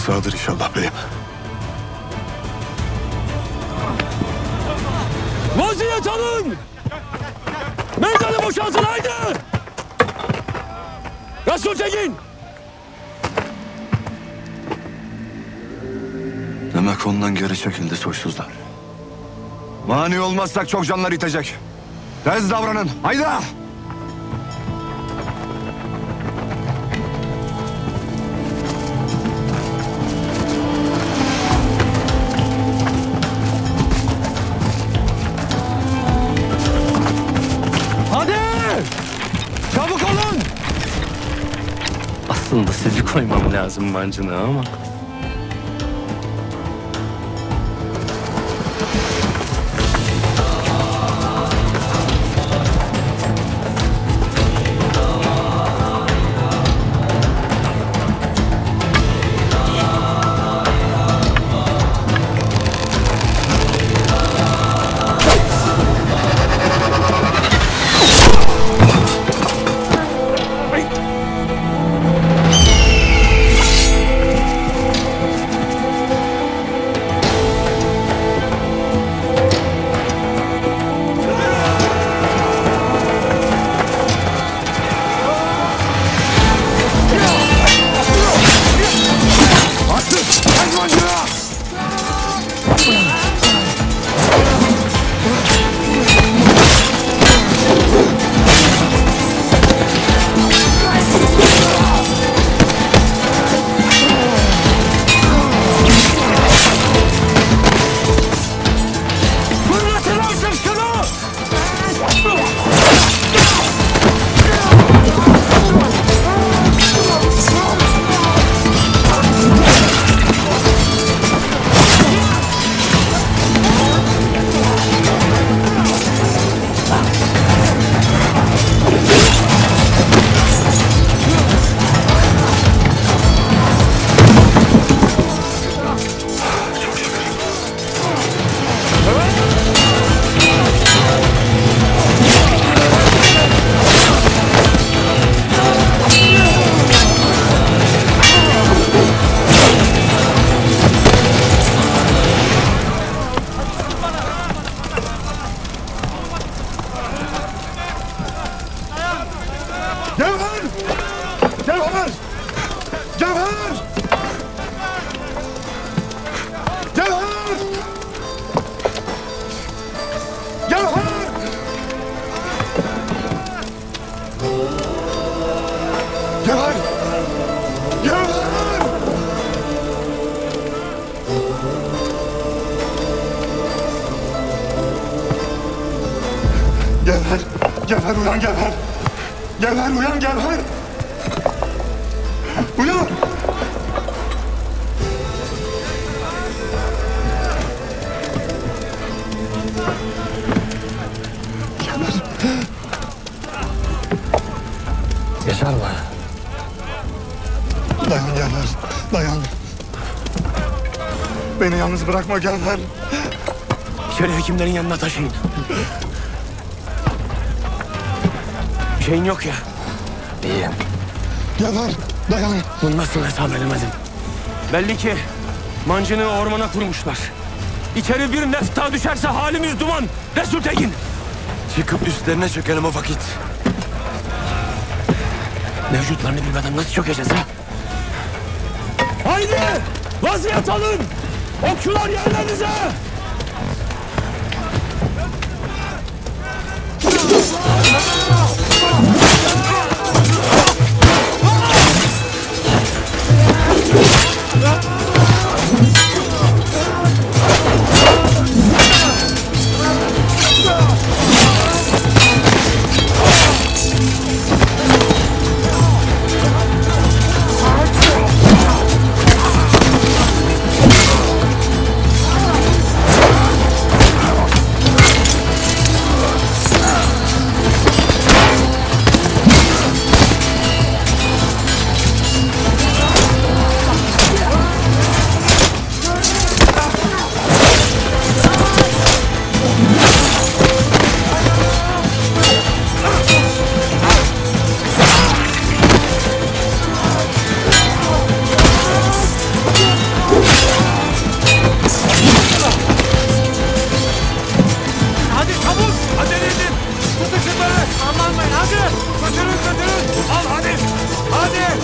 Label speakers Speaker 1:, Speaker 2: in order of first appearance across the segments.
Speaker 1: sağdır inşallah beyim.
Speaker 2: Vaziyet alın! Meydanı boşaltın haydi! Resul Tekin!
Speaker 1: Demek ondan geri çekildi soysuzlar. Mani olmazsak çok canlar itecek. Tez davranın, haydi!
Speaker 2: Hadi! Çabuk olun!
Speaker 3: Aslında sizi koymam lazım mancına ama...
Speaker 1: Gevher uyan Gevher! Gevher uyan Gevher! Uyan! Gevher!
Speaker 2: Yaşar mı?
Speaker 1: Dayan Gevher, dayan. Beni yalnız bırakma Gevher.
Speaker 2: İçeri hekimlerin yanına taşıyın. Bir şeyin yok ya.
Speaker 3: İyiyim.
Speaker 1: Gevher, dayan.
Speaker 2: Bunu nasıl hesap edemedim? Belli ki mancını ormana kurmuşlar. İçeri bir nefs daha düşerse halimiz duman. Resul Tekin!
Speaker 1: Çıkıp üstlerine çökelim o vakit.
Speaker 2: Mevcutlarını bilmeden nasıl çökeceğiz ha? Haydi! Vaziyet alın! Okçular yerlerinize! götürün. Al hadi. Hadi.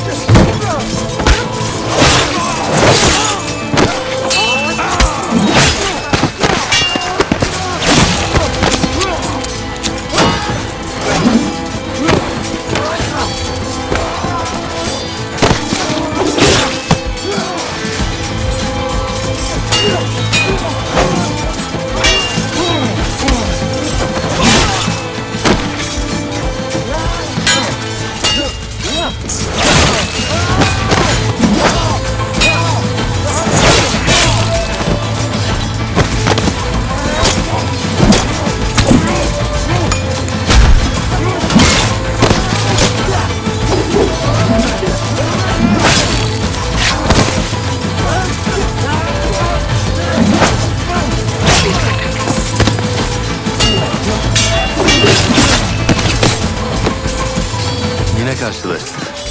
Speaker 3: Yine karşılaştık.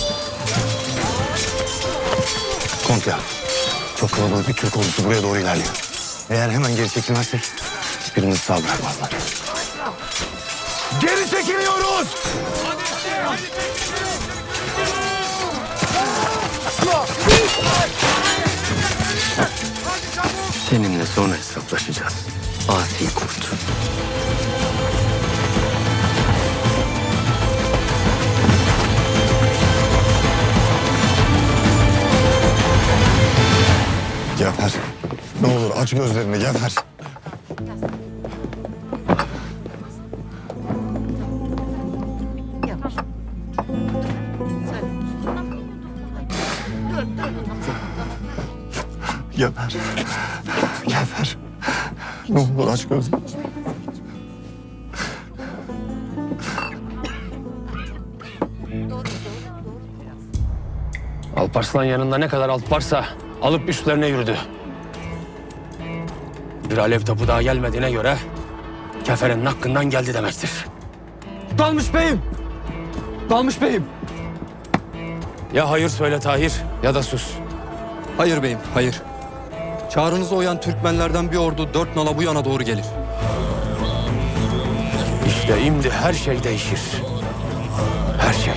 Speaker 1: Kontya. Çok kalabalık bir Türk ordusu buraya doğru ilerliyor. Eğer hemen geri çekilmezsek hiçbirimizi sağ bırakmazlar. Geri çekiliyoruz!
Speaker 3: Seninle sonra hesaplaşacağız. Asi kurt.
Speaker 1: Cafer, ne olur aç gözlerini Cafer.
Speaker 4: Yavaş. Söyle.
Speaker 1: Cafer, Cafer. Ne olur aç gözlerini.
Speaker 2: Alparslan yanında ne kadar alt varsa alıp üstlerine yürüdü. Bir alev topu daha gelmediğine göre keferenin hakkından geldi demektir.
Speaker 5: Dalmış beyim. Dalmış beyim.
Speaker 2: Ya hayır söyle Tahir ya da sus.
Speaker 5: Hayır beyim, hayır. Çağrınıza uyan Türkmenlerden bir ordu 4 nala bu yana doğru gelir.
Speaker 2: İşte şimdi her şey değişir. Her şey.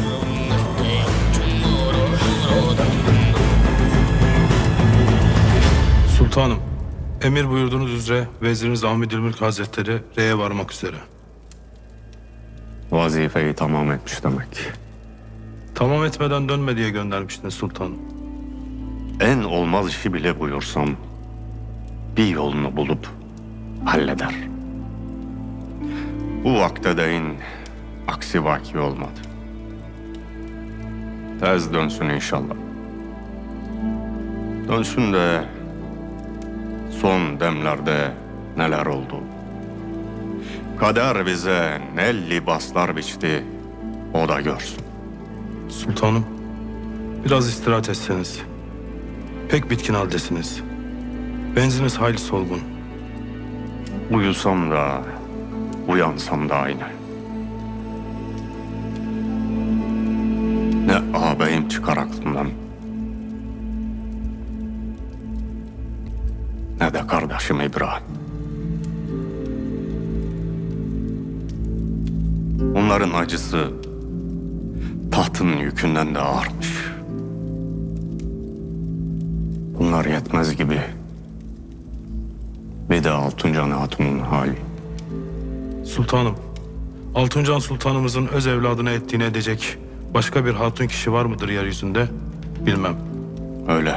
Speaker 6: Sultanım, emir buyurduğunuz üzere Veziriniz Ahmedülmülk Hazretleri Re'ye varmak üzere.
Speaker 3: Vazifeyi tamam etmiş demek.
Speaker 6: Tamam etmeden dönme diye göndermiştiniz sultanım.
Speaker 3: En olmaz işi bile buyursam bir yolunu bulup halleder. Bu vakte değin aksi vaki olmadı. Tez dönsün inşallah. Dönsün de son demlerde neler oldu. Kader bize ne libaslar biçti o da görsün.
Speaker 6: Sultanım, biraz istirahat etseniz. Pek bitkin haldesiniz. Benziniz hayli solgun.
Speaker 3: Uyusam da uyansam da aynı. Ne ağabeyim çıkar aklımdan, ne de kardeşim İbrahim. Onların acısı tahtın yükünden de ağırmış. Bunlar yetmez gibi bir de Altuncan Hatun'un hali.
Speaker 6: Sultanım, Altuncan Sultanımızın öz evladına ettiğini edecek başka bir hatun kişi var mıdır yeryüzünde? Bilmem.
Speaker 3: Öyle.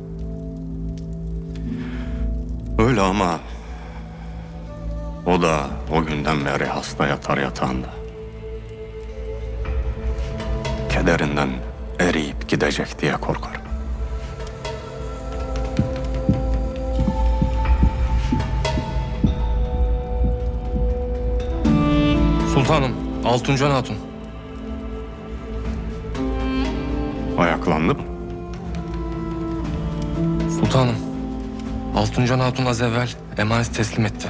Speaker 3: Öyle ama o da o günden beri hasta yatar yatağında. Kederinden eriyip gidecek diye korkar.
Speaker 2: Sultanım, Altuncan Hatun.
Speaker 3: Ayaklandı mı?
Speaker 2: Sultanım, Altuncan Hatun az evvel emanet teslim etti.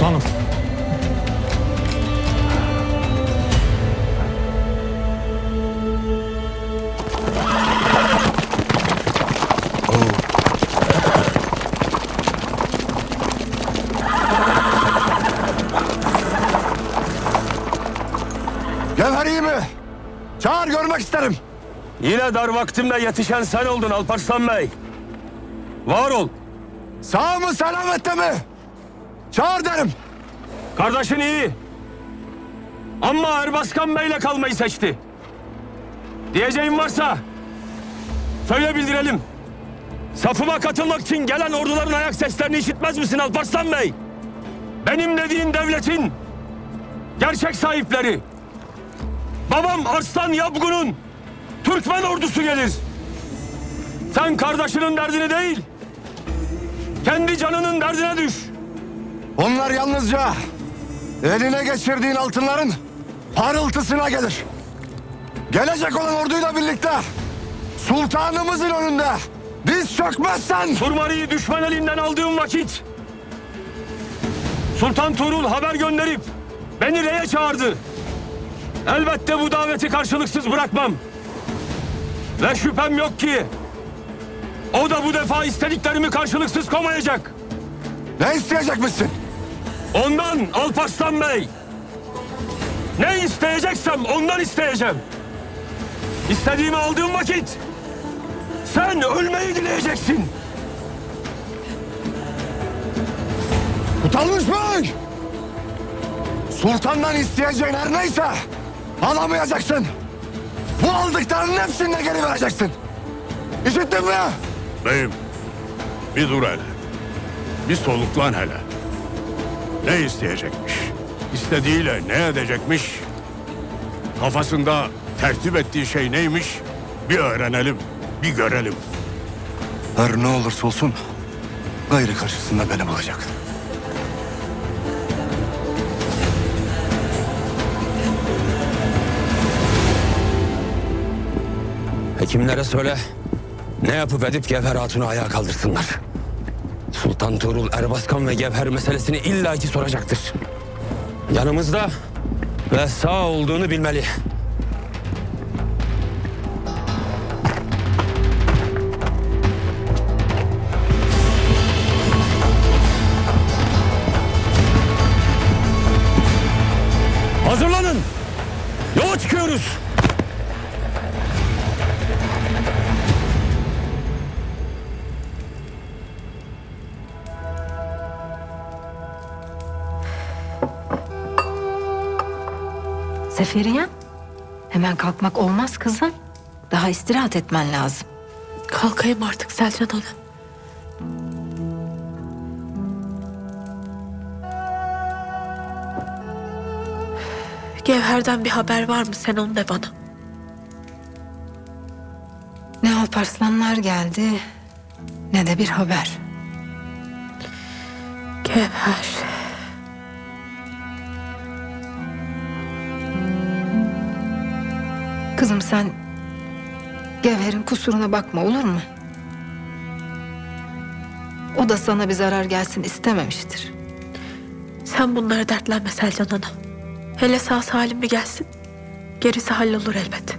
Speaker 6: Sultanım.
Speaker 1: Gevher iyi mi? Çağır, görmek isterim.
Speaker 2: Yine dar vaktimde yetişen sen oldun Alparslan Bey. Var ol.
Speaker 1: Sağ mı, selamette mi? Çağır derim.
Speaker 2: Kardeşin iyi. Ama Erbaskan Bey'le kalmayı seçti. Diyeceğim varsa söyle bildirelim. Safıma katılmak için gelen orduların ayak seslerini işitmez misin Alparslan Bey? Benim dediğin devletin gerçek sahipleri. Babam Arslan Yabgun'un Türkmen ordusu gelir. Sen kardeşinin derdini değil, kendi canının derdine düş.
Speaker 1: Onlar yalnızca eline geçirdiğin altınların parıltısına gelir. Gelecek olan orduyla birlikte sultanımızın önünde diz çökmezsen...
Speaker 2: Surmari'yi düşman elinden aldığım vakit Sultan Tuğrul haber gönderip beni reye çağırdı. Elbette bu daveti karşılıksız bırakmam. Ve şüphem yok ki o da bu defa istediklerimi karşılıksız komayacak.
Speaker 1: Ne isteyecekmişsin?
Speaker 2: Ondan Alparslan Bey. Ne isteyeceksem ondan isteyeceğim. İstediğimi aldığım vakit sen ölmeyi dileyeceksin.
Speaker 1: Utanmış Bey! Sultandan isteyeceğin her neyse alamayacaksın. Bu aldıklarının hepsini de geri vereceksin. İşittin mi?
Speaker 7: Beyim, bir dur hele. Bir soluklan hele. Ne isteyecekmiş? İstediğiyle ne edecekmiş? Kafasında tertip ettiği şey neymiş? Bir öğrenelim, bir görelim.
Speaker 1: Her ne olursa olsun gayrı karşısında beni bulacak.
Speaker 2: Hekimlere söyle, ne yapıp edip Gevher Hatun'u ayağa kaldırsınlar. Sultan Tuğrul, Erbaskan ve Gevher meselesini illaki soracaktır. Yanımızda ve sağ olduğunu bilmeli. Hazırlanın! Yola çıkıyoruz!
Speaker 4: Seferiye, hemen kalkmak olmaz kızım. Daha istirahat etmen lazım.
Speaker 8: Kalkayım artık Selcan Ana. Gevher'den bir haber var mı? Sen onu de bana.
Speaker 4: Ne Alparslanlar geldi ne de bir haber.
Speaker 8: Gevher.
Speaker 4: Kızım sen Gevher'in kusuruna bakma, olur mu? O da sana bir zarar gelsin istememiştir.
Speaker 8: Sen bunlara dertlenme Selcan Ana. Hele sağ salim bir gelsin. Gerisi hallolur elbet.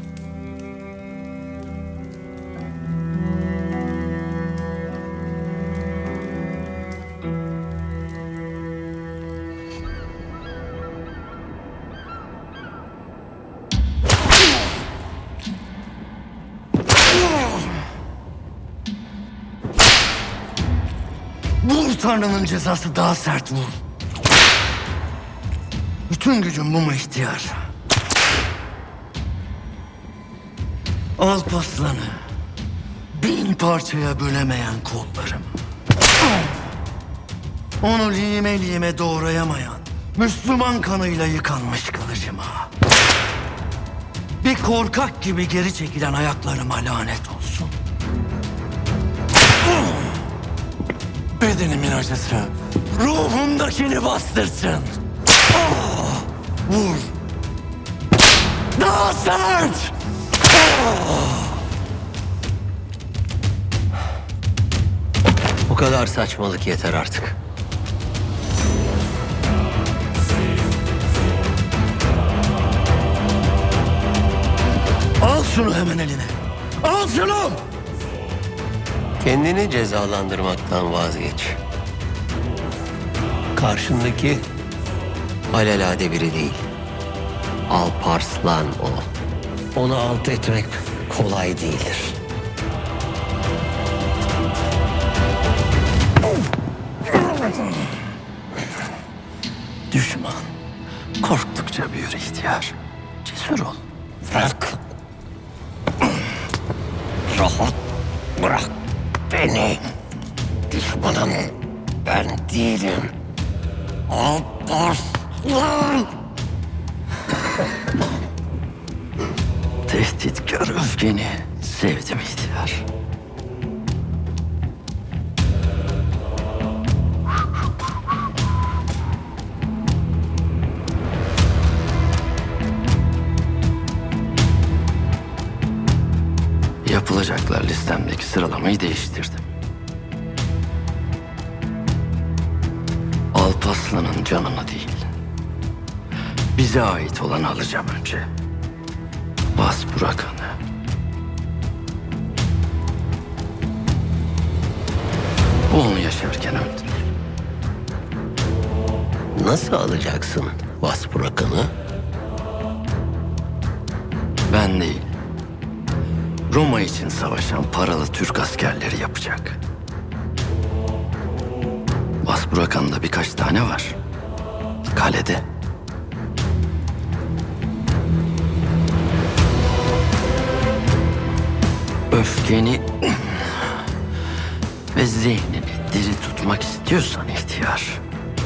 Speaker 9: Vur, Tanrı'nın cezası daha sert vur. Bütün gücün bu mu ihtiyar? Alparslan'ı 1000 parçaya bölemeyen kollarım. Onu lime lime doğrayamayan Müslüman kanıyla yıkanmış kılıcıma. Bir korkak gibi geri çekilen ayaklarıma lanet olsun. Bedenimin acısı ruhumdakini bastırsın. Vur. Daha sert. Bu kadar saçmalık yeter artık. şunu hemen eline. Al şunu!
Speaker 10: Kendini cezalandırmaktan vazgeç. Karşındaki alelade biri değil. Alparslan o. Onu alt etmek kolay değildir.
Speaker 9: Düşman korktukça büyür ihtiyar. Cesur ol.
Speaker 10: Bırak. Rahat bırak beni. Düşmanın ben değilim. Alparslan.
Speaker 9: Tehditkar öfkeni sevdim ihtiyar. Yapılacaklar listemdeki sıralamayı değiştirdim. Alparslan'ın canını değil, bize ait olanı alacağım önce. Vasburakan'ı. Bu onu yaşarken öldürür.
Speaker 10: Nasıl alacaksın Vasburakan'ı?
Speaker 9: Ben değil. Roma için savaşan paralı Türk askerleri yapacak. Vasburakan'da birkaç tane var. Kalede. Öfkeni ve zihnini diri tutmak istiyorsan ihtiyar,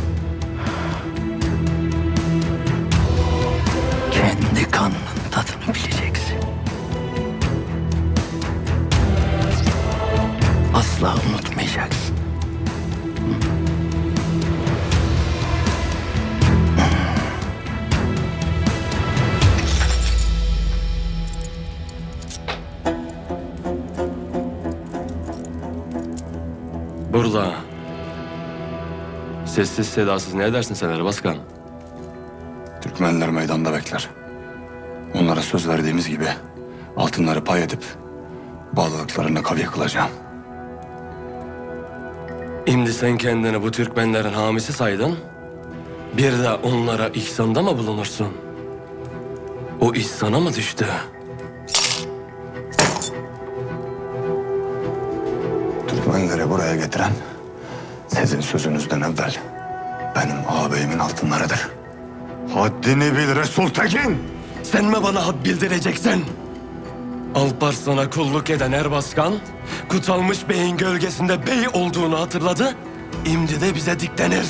Speaker 9: kendi kanının tadını bileceksin. Asla unutmayacaksın.
Speaker 11: Burada. Sessiz sedasız ne edersin sen Erbaskan?
Speaker 1: Türkmenler meydanda bekler. Onlara söz verdiğimiz gibi altınları pay edip bağlılıklarını kavi kılacağım.
Speaker 11: Şimdi sen kendini bu Türkmenlerin hamisi saydın. Bir de onlara ihsanda mı bulunursun? O iş sana mı düştü?
Speaker 1: Türkmenleri buraya getiren sizin sözünüzden evvel benim ağabeyimin altınlarıdır. Haddini bil Resul Tekin!
Speaker 11: Sen mi bana had bildireceksin? Alparslan'a kulluk eden Erbaskan, Kutalmış Bey'in gölgesinde bey olduğunu hatırladı. Şimdi de bize diklenir.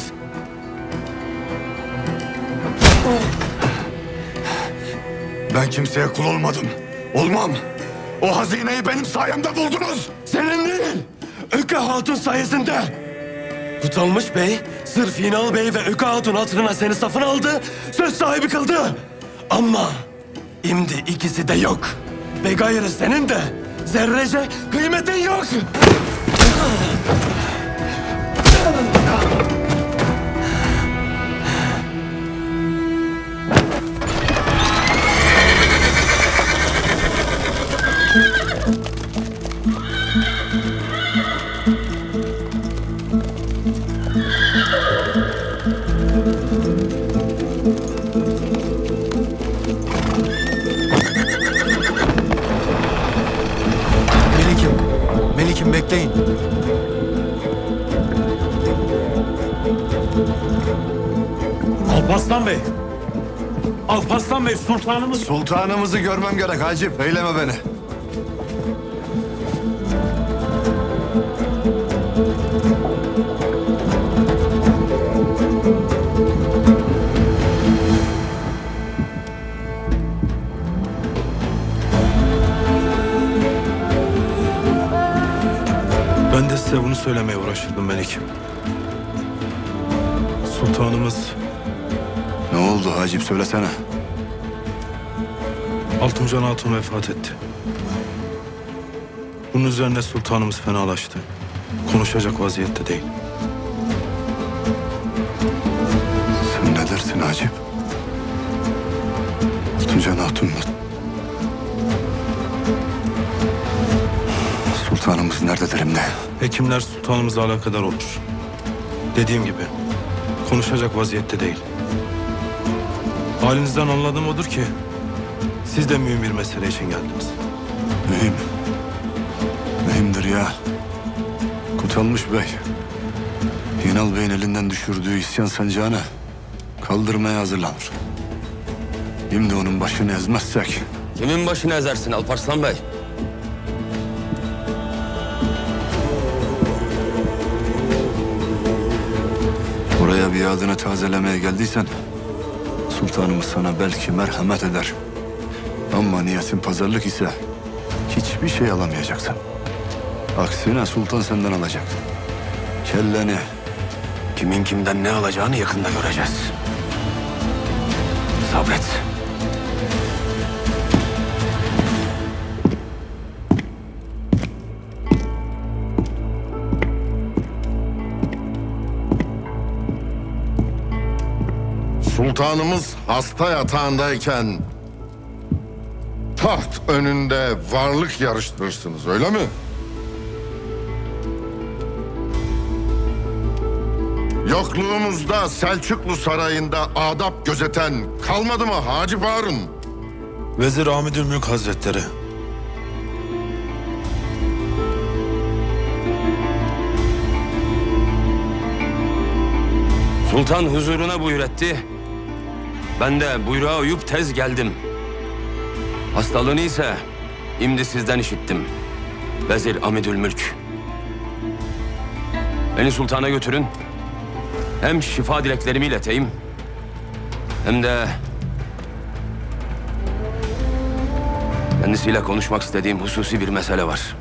Speaker 1: Ben kimseye kul olmadım. Olmam. O hazineyi benim sayemde buldunuz.
Speaker 11: Senin değil, Öke Hatun sayesinde. Kutalmış Bey, sırf İnal Bey ve Öke Hatun hatırına seni safına aldı, söz sahibi kıldı. Ama şimdi ikisi de yok. Ve gayrı senin de zerrece kıymetin yok.
Speaker 9: Melikim bekleyin.
Speaker 6: Alparslan Bey! Alparslan Bey, sultanımız...
Speaker 1: Sultanımızı görmem gerek Hacip. Eyleme beni.
Speaker 6: Ben de size bunu söylemeye uğraşırdım Melikim. Sultanımız
Speaker 1: Ne oldu Hacip, söylesene.
Speaker 6: Altuncan Hatun vefat etti. Bunun üzerine sultanımız fenalaştı. Konuşacak vaziyette değil.
Speaker 1: Sen ne dersin Hacip? Altuncan Hatun'la nerededir şimdi?
Speaker 6: Hekimler sultanımızla alakadar olur. Dediğim gibi konuşacak vaziyette değil. Halinizden anladığım odur ki siz de mühim bir mesele için geldiniz.
Speaker 1: Mühim. Mühimdir ya. Kutalmış Bey. Yinal Bey'in elinden düşürdüğü isyan sancağını kaldırmaya hazırlanır. Şimdi onun başını ezmezsek...
Speaker 2: Kimin başını ezersin Alparslan Bey?
Speaker 1: Buraya biadını tazelemeye geldiysen... Sultanımız sana belki merhamet eder. Ama niyetin pazarlık ise... hiçbir şey alamayacaksın. Aksine sultan senden alacak. Kelleni... Kimin kimden ne alacağını yakında göreceğiz. Sabret.
Speaker 12: Sultanımız hasta yatağındayken taht önünde varlık yarıştırırsınız, öyle mi? Yokluğumuzda Selçuklu Sarayı'nda adap gözeten kalmadı mı Hacı Harun?
Speaker 6: Vezir Amidülmülk Hazretleri.
Speaker 2: Sultan huzuruna buyur etti. Ben de buyruğa uyup tez geldim. Hastalığını ise imdi sizden işittim. Vezir Amidülmülk. Beni sultana götürün. Hem şifa dileklerimi ileteyim, hem de kendisiyle konuşmak istediğim hususi bir mesele var.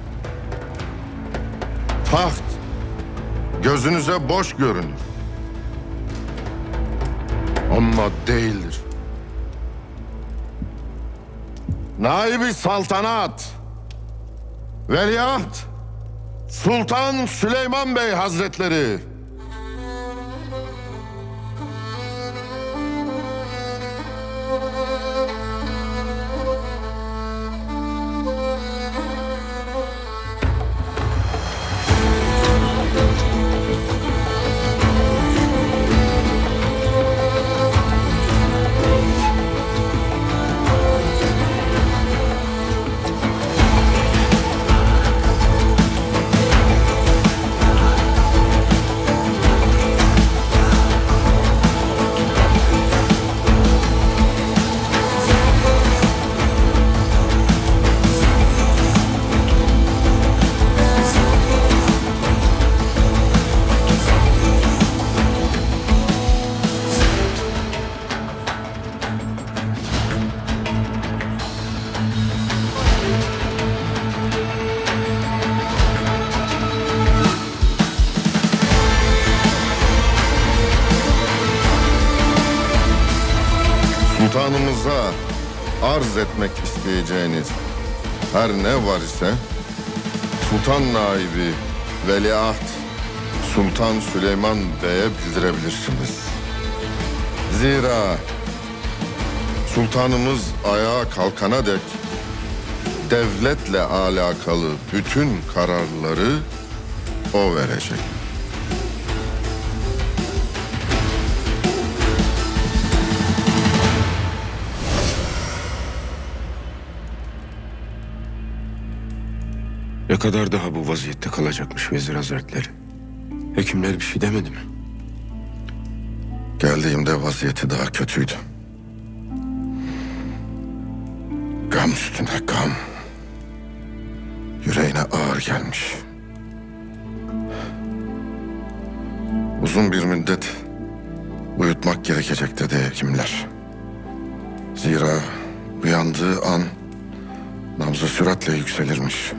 Speaker 12: Taht gözünüze boş görünür. Ama değildir. Naibi saltanat, veliaht, Sultan Süleyman Bey Hazretleri. Sultanımıza arz etmek isteyeceğiniz her ne var ise Sultan Naibi Veliaht Sultan Süleyman Bey'e bildirebilirsiniz. Zira sultanımız ayağa kalkana dek devletle alakalı bütün kararları o verecek.
Speaker 13: Ne kadar daha bu vaziyette kalacakmış Vezir Hazretleri? Hekimler bir şey demedi mi?
Speaker 12: Geldiğimde vaziyeti daha kötüydü. Gam üstüne gam. Yüreğine ağır gelmiş. Uzun bir müddet uyutmak gerekecek dedi hekimler. Zira uyandığı an nabzı süratle yükselirmiş.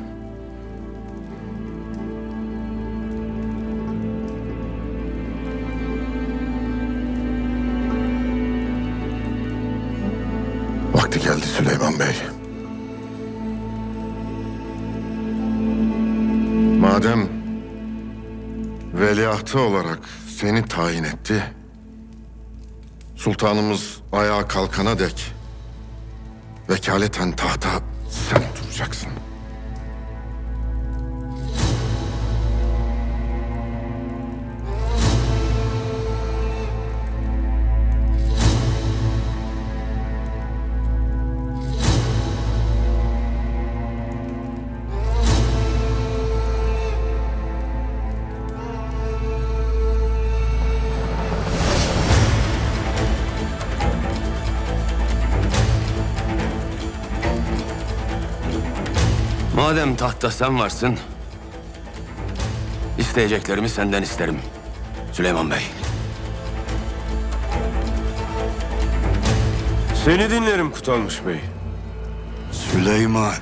Speaker 12: Vakti geldi Süleyman Bey. Madem veliahtı olarak seni tayin etti, sultanımız ayağa kalkana dek vekaleten tahta sen oturacaksın.
Speaker 2: Madem tahtta sen varsın, isteyeceklerimi senden isterim Süleyman Bey.
Speaker 13: Seni dinlerim Kutalmış Bey.
Speaker 1: Süleyman.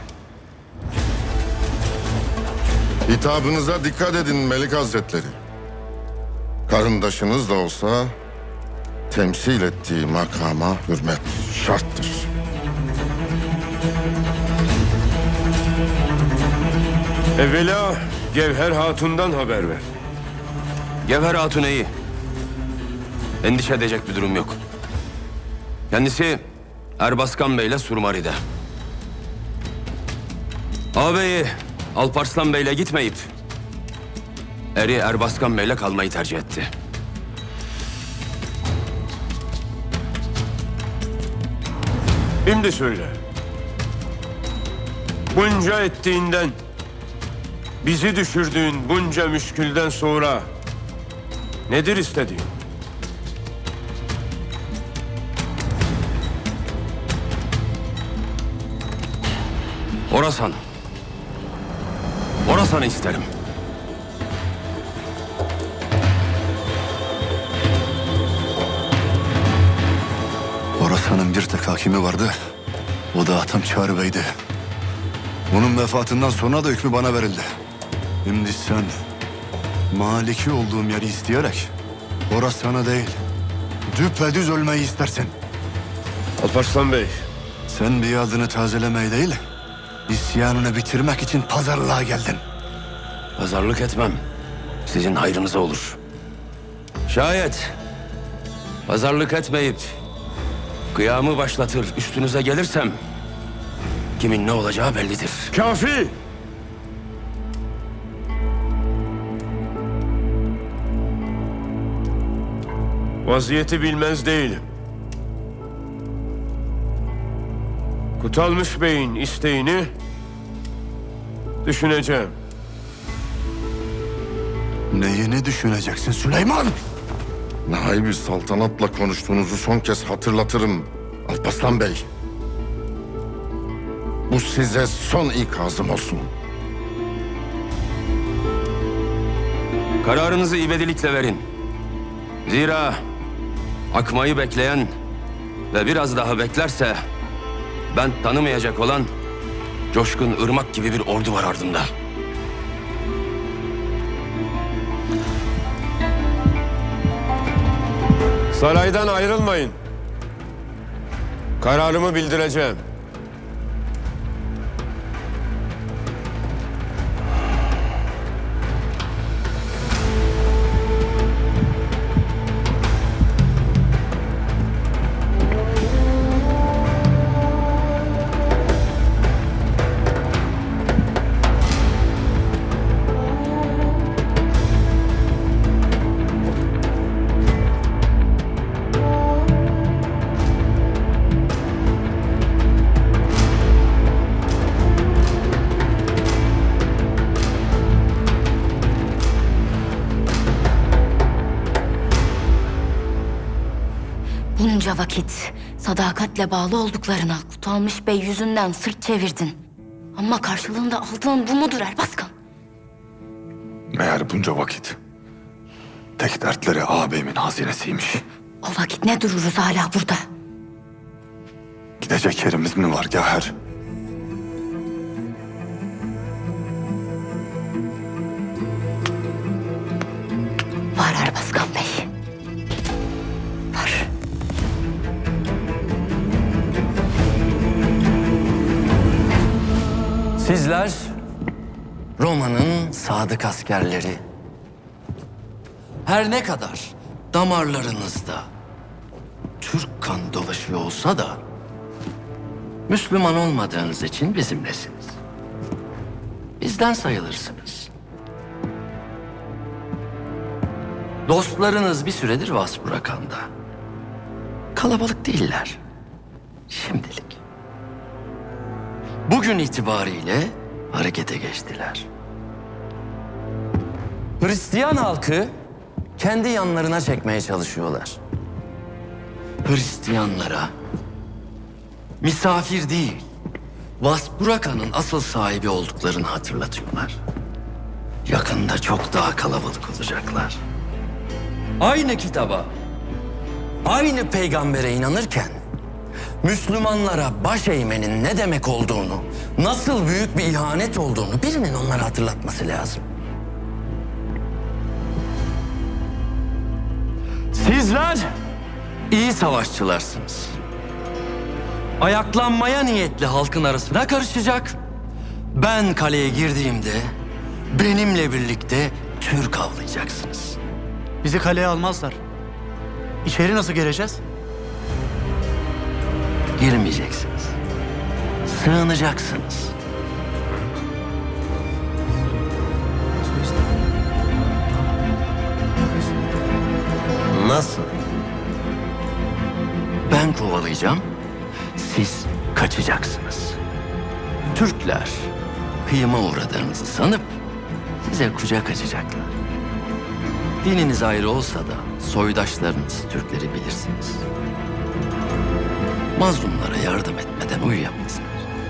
Speaker 12: Hitabınıza dikkat edin Melik Hazretleri. Karındaşınız da olsa temsil ettiği makama hürmet şarttır.
Speaker 13: Evvela Gevher Hatun'dan haber ver.
Speaker 2: Gevher Hatun iyi. Endişe edecek bir durum yok. Kendisi Erbaskan Bey'le Surmari'de. Ağabeyi Alparslan Bey'le gitmeyip eri Erbaskan Bey'le kalmayı tercih etti.
Speaker 13: Şimdi söyle. Bunca ettiğinden, bizi düşürdüğün bunca müşkülden sonra nedir istediğin?
Speaker 2: Orasan. Orasan'ı isterim.
Speaker 1: Orasan'ın bir tek hakimi vardı. O da Atam Çağrı Bey'di. Onun vefatından sonra da hükmü bana verildi. Şimdi sen maliki olduğum yeri isteyerek Orasan'ı değil, düpedüz ölmeyi istersin.
Speaker 13: Alparslan Bey.
Speaker 1: Sen biadını tazelemeyi değil, isyanını bitirmek için pazarlığa geldin.
Speaker 2: Pazarlık etmem. Sizin hayrınıza olur. Şayet pazarlık etmeyip kıyamı başlatır üstünüze gelirsem kimin ne olacağı bellidir.
Speaker 13: Kafi! Vaziyeti bilmez değilim. Kutalmış Bey'in isteğini düşüneceğim.
Speaker 1: Neyini düşüneceksin Süleyman?
Speaker 12: Naibi saltanatla konuştuğunuzu son kez hatırlatırım Alparslan Bey. Bu size son ikazım olsun.
Speaker 2: Kararınızı ivedilikle verin. Zira akmayı bekleyen ve biraz daha beklerse ben tanımayacak olan coşkun ırmak gibi bir ordu var ardımda.
Speaker 13: Saraydan ayrılmayın. Kararımı bildireceğim.
Speaker 14: Bunca vakit sadakatle bağlı olduklarına Kutalmış Bey yüzünden sırt çevirdin. Ama karşılığında aldığın bu mudur Erbaskan?
Speaker 1: Meğer bunca vakit tek dertleri ağabeyimin hazinesiymiş.
Speaker 14: O vakit ne dururuz hala burada?
Speaker 1: Gidecek yerimiz mi var Gevher?
Speaker 14: Var Erbaskan Bey. Var.
Speaker 9: Sizler Roma'nın sadık askerleri. Her ne kadar damarlarınızda Türk kan dolaşıyor olsa da Müslüman olmadığınız için bizimlesiniz. Bizden sayılırsınız. Dostlarınız bir süredir Vasburakan'da. Kalabalık değiller. Şimdilik. Bugün itibariyle harekete geçtiler. Hristiyan halkı kendi yanlarına çekmeye çalışıyorlar. Hristiyanlara misafir değil, Vasburaka'nın asıl sahibi olduklarını hatırlatıyorlar. Yakında çok daha kalabalık olacaklar. Aynı kitaba, aynı peygambere inanırken Müslümanlara baş eğmenin ne demek olduğunu, nasıl büyük bir ihanet olduğunu birinin onlara hatırlatması lazım. Sizler iyi savaşçılarsınız. Ayaklanmaya niyetli halkın arasına karışacak. Ben kaleye girdiğimde benimle birlikte Türk avlayacaksınız.
Speaker 15: Bizi kaleye almazlar. İçeri nasıl gireceğiz?
Speaker 9: Girmeyeceksiniz. Sığınacaksınız. Nasıl? Ben kovalayacağım, siz kaçacaksınız. Türkler kıyıma uğradığınızı sanıp size kucak açacaklar. Dininiz ayrı olsa da soydaşlarınız Türkleri bilirsiniz. Mazlumlara yardım etmeden uyuyamazlar.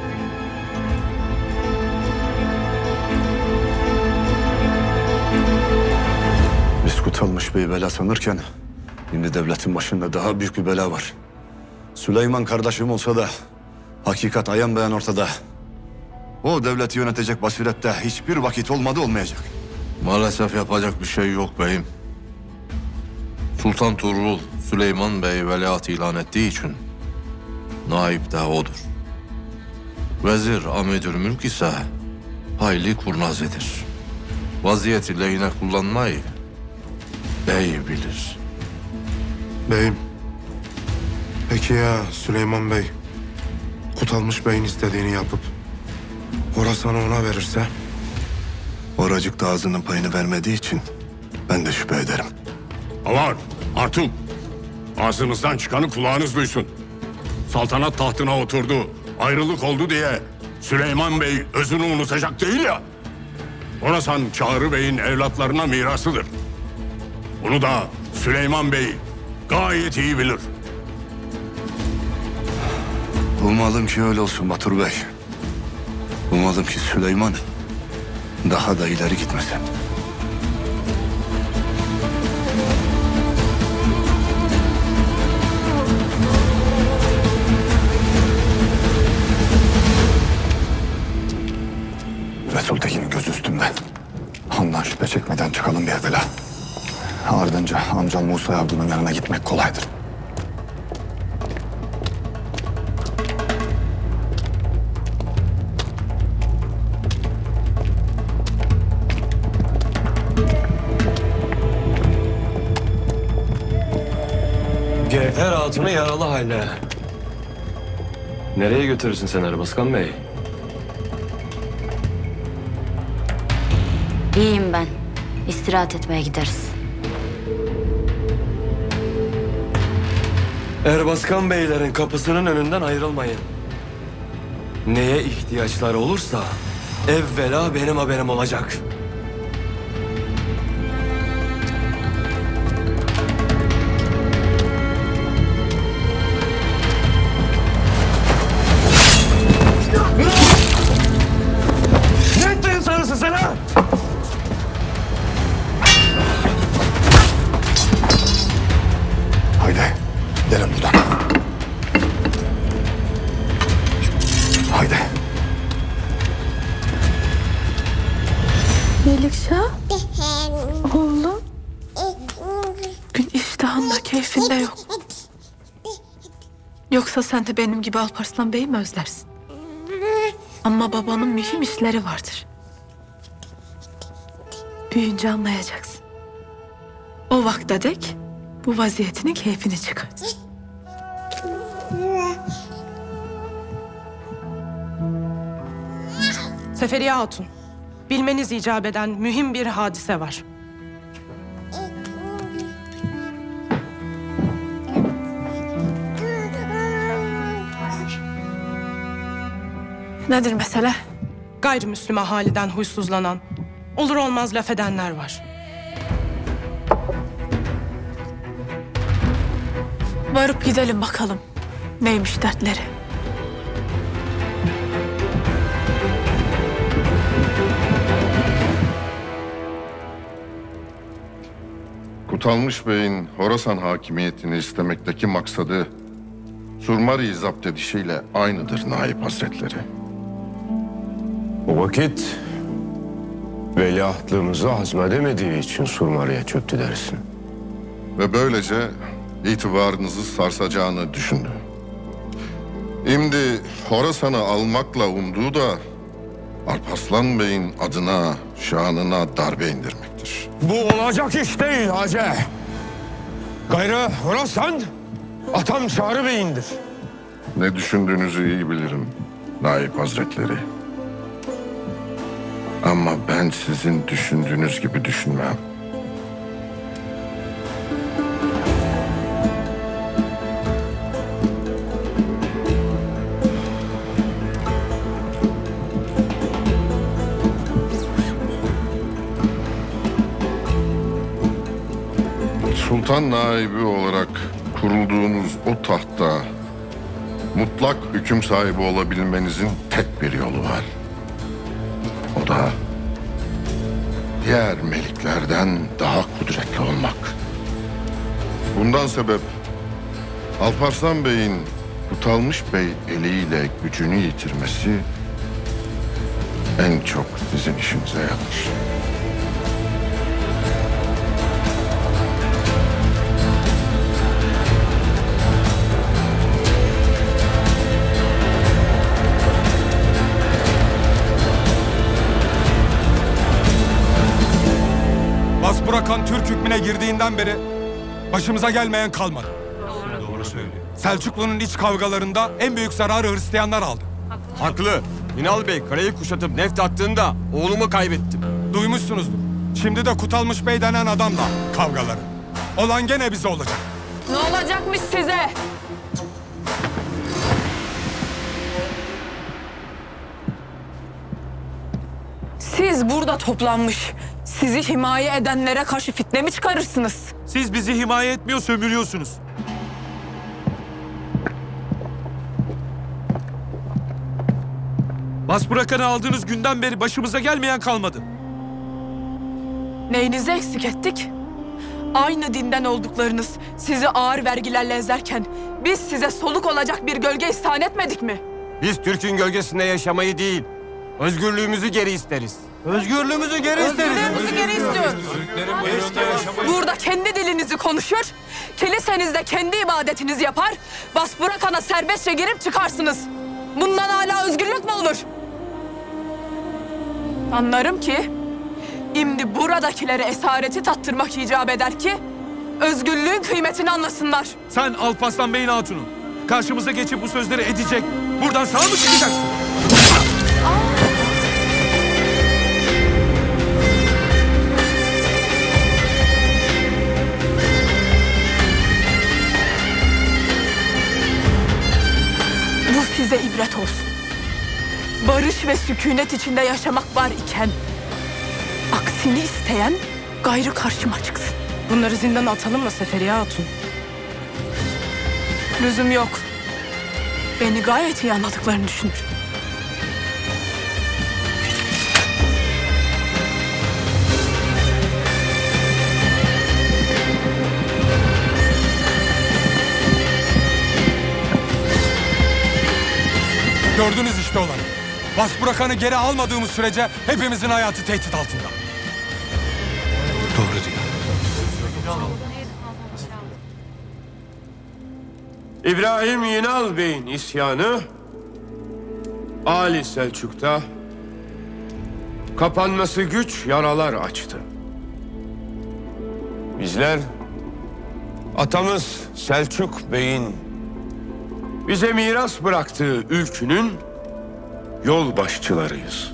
Speaker 1: Biz Kutalmış Bey'i bela sanırken şimdi devletin başında daha büyük bir bela var. Süleyman kardeşim olsa da hakikat ayan beyan ortada. O devleti yönetecek basirette hiçbir vakit olmayacak.
Speaker 16: Maalesef yapacak bir şey yok beyim. Sultan Tuğrul Süleyman Bey veliaht ilan ettiği için naib de odur. Vezir Amidülmülk ise hayli kurnazedir. Vaziyeti lehine kullanmayı bey bilir.
Speaker 13: Beyim, peki ya Süleyman Bey Kutalmış Bey'in istediğini yapıp Horasan'ı ona verirse?
Speaker 1: Oracık da ağzının payını vermediği için ben de şüphe ederim.
Speaker 7: Aman Hatun, ağzınızdan çıkanı kulağınız duysun. Saltanat tahtına oturdu, ayrılık oldu diye Süleyman Bey özünü unutacak değil ya. Horasan Çağrı Bey'in evlatlarına mirasıdır. Bunu da Süleyman Bey gayet iyi bilir.
Speaker 1: Umalım ki öyle olsun Batur Bey. Umalım ki Süleyman daha da ileri gitmesin.
Speaker 17: Resul Tekin'in gözü üstünde. Handan şüphe çekmeden çıkalım bir evvela. Ardınca amcam Musa Yavru'nun yanına gitmek kolaydır.
Speaker 11: Gevher Hatun'u yaralı halde. Nereye götürürsün sen Erbaskan Bey?
Speaker 14: İyiyim ben. İstirahat etmeye gideriz.
Speaker 11: Erbaskan Beylerin kapısının önünden ayrılmayın. Neye ihtiyaçları olursa evvela benim haberim olacak.
Speaker 15: Ne ettin sanırsın sen ha?
Speaker 17: Haydi gidelim buradan. Haydi.
Speaker 8: Melikşah. Oğlum. Gün iştahınla keyfinde yok. Yoksa sen de benim gibi Alparslan Bey'i mi özlersin? Ama babanın mühim işleri vardır. Büyüyünce anlayacaksın. O vakte dek bu vaziyetinin keyfini çıkart.
Speaker 18: Seferiye Hatun, bilmeniz icap eden mühim bir hadise var.
Speaker 8: Nedir mesele?
Speaker 18: Gayrimüslim ahaliden huysuzlanan, olur olmaz laf edenler var.
Speaker 8: Varıp gidelim bakalım. Neymiş dertleri?
Speaker 12: Kutalmış Bey'in Horasan hakimiyetini istemekteki maksadı Surmari'yi zapt edişiyle aynıdır Naip Hazretleri.
Speaker 13: O vakit veliahtlığımızı hazmedemediği için Surmari'ye çöktü dersin.
Speaker 12: Ve böylece itibarınızı sarsacağını düşündü. Şimdi Horasan'ı almakla umduğu da Alparslan Bey'in adına, şanına darbe indirmektir.
Speaker 13: Bu olacak iş değil Hacı. Gayrı Horasan atam Çağrı Bey'indir.
Speaker 12: Ne düşündüğünüzü iyi bilirim Naip Hazretleri. Ama ben sizin düşündüğünüz gibi düşünmem. Sultan naibi olarak kurulduğunuz o tahtta mutlak hüküm sahibi olabilmenizin tek bir yolu var. O da diğer meliklerden daha kudretli olmak. Bundan sebep Alparslan Bey'in Kutalmış Bey eliyle gücünü yitirmesi en çok sizin işinize yarar.
Speaker 19: Burakhan Türk hükmüne girdiğinden beri başımıza gelmeyen kalmadı.
Speaker 6: Doğru söylüyor.
Speaker 19: Selçuklu'nun iç kavgalarında en büyük zararı Hristiyanlar aldı.
Speaker 11: Haklı. Ünal Bey karayı kuşatıp neft attığında oğlumu kaybettim.
Speaker 19: Duymuşsunuzdur. Şimdi de Kutalmış Bey denen adamla kavgaları. Olan gene bize olacak.
Speaker 18: Ne olacakmış size? Siz burada toplanmış, sizi himaye edenlere karşı fitne mi çıkarırsınız?
Speaker 11: Siz bizi himaye etmiyor, sömürüyorsunuz. Basburakan'ı aldığınız günden beri başımıza gelmeyen kalmadı.
Speaker 18: Neyinizi eksik ettik? Aynı dinden olduklarınız sizi ağır vergilerle ezerken biz size soluk olacak bir gölge ihsan etmedik mi?
Speaker 11: Biz Türk'ün gölgesinde yaşamayı değil, özgürlüğümüzü geri isteriz.
Speaker 18: Özgürlüğümüzü geri istiyoruz. Burada kendi dilinizi konuşur, kilisenizde kendi ibadetinizi yapar, Basburakan'a serbestçe girip çıkarsınız. Bundan hala özgürlük mü olur? Anlarım ki, şimdi buradakilere esareti tattırmak icap eder ki, özgürlüğün kıymetini anlasınlar.
Speaker 11: Sen Alparslan Bey'in hatunu. Karşımıza geçip bu sözleri edecek, buradan sağ mı çıkacaksın?
Speaker 18: Bu size ibret olsun. Barış ve sükunet içinde yaşamak var iken, aksini isteyen gayrı karşıma çıksın.
Speaker 8: Bunları zindana atalım mı Seferiye Hatun?
Speaker 18: Lüzum yok. Beni gayet iyi anladıklarını düşünür.
Speaker 19: Gördünüz işte olanı. Basburakan'ı geri almadığımız sürece hepimizin hayatı tehdit altında.
Speaker 6: Doğru diyor.
Speaker 13: İbrahim Yinal Bey'in isyanı Ali Selçuk'ta kapanması güç yaralar açtı. Bizler atamız Selçuk Bey'in bize miras bıraktığı ülkünün yol başçılarıyız.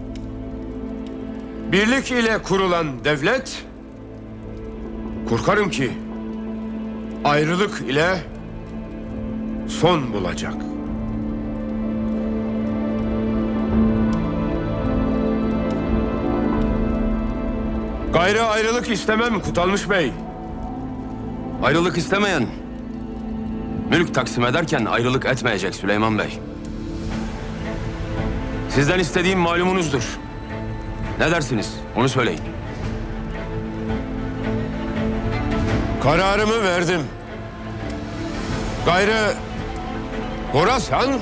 Speaker 13: Birlik ile kurulan devlet, korkarım ki ayrılık ile son bulacak. Gayrı ayrılık istemem Kutalmış Bey.
Speaker 2: Ayrılık istemeyen, mülk taksim ederken ayrılık etmeyecek Süleyman Bey. Sizden istediğim malumunuzdur. Ne dersiniz? Onu söyleyin.
Speaker 13: Kararımı verdim. Gayrı Horasan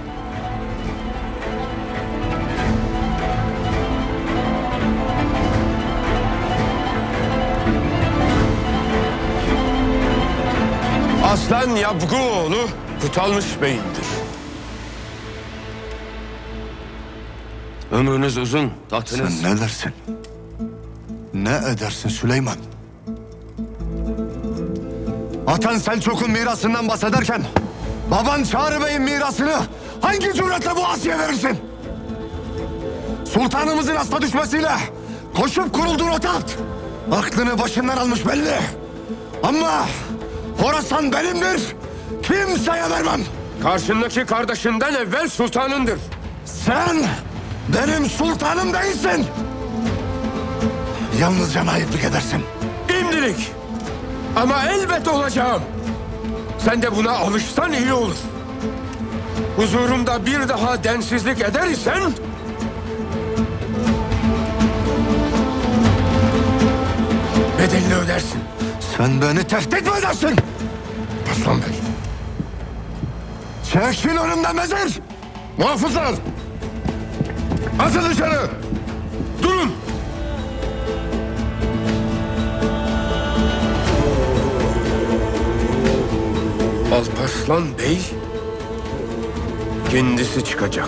Speaker 13: Aslan Yapguoğlu Kutalmış Bey'indir. Ömrünüz uzun, tahtınız...
Speaker 1: Sen ne dersin? Ne edersin Süleyman? Atan Selçuk'un mirasından bahsederken baban Çağrı Bey'in mirasını hangi cüretle bu Asiye verirsin? Sultanımızın hasta düşmesiyle koşup kurulduğun o taht aklını başından almış belli. Ama Horasan benimdir, kimseye vermem.
Speaker 13: Karşındaki kardeşinden evvel sultanındır.
Speaker 1: Sen benim sultanım değilsin. Yalnızca naiplik edersin.
Speaker 13: İmdilik. Ama elbet olacağım. Sen de buna alışsan iyi olur. Huzurumda bir daha densizlik eder isen... bedelini ödersin.
Speaker 1: Sen beni tehdit mi edersin?
Speaker 13: Aslan Bey.
Speaker 1: Çekil önümden vezir!
Speaker 13: Muhafızlar! Atın dışarı! Durun! Alparslan Bey kendisi çıkacak.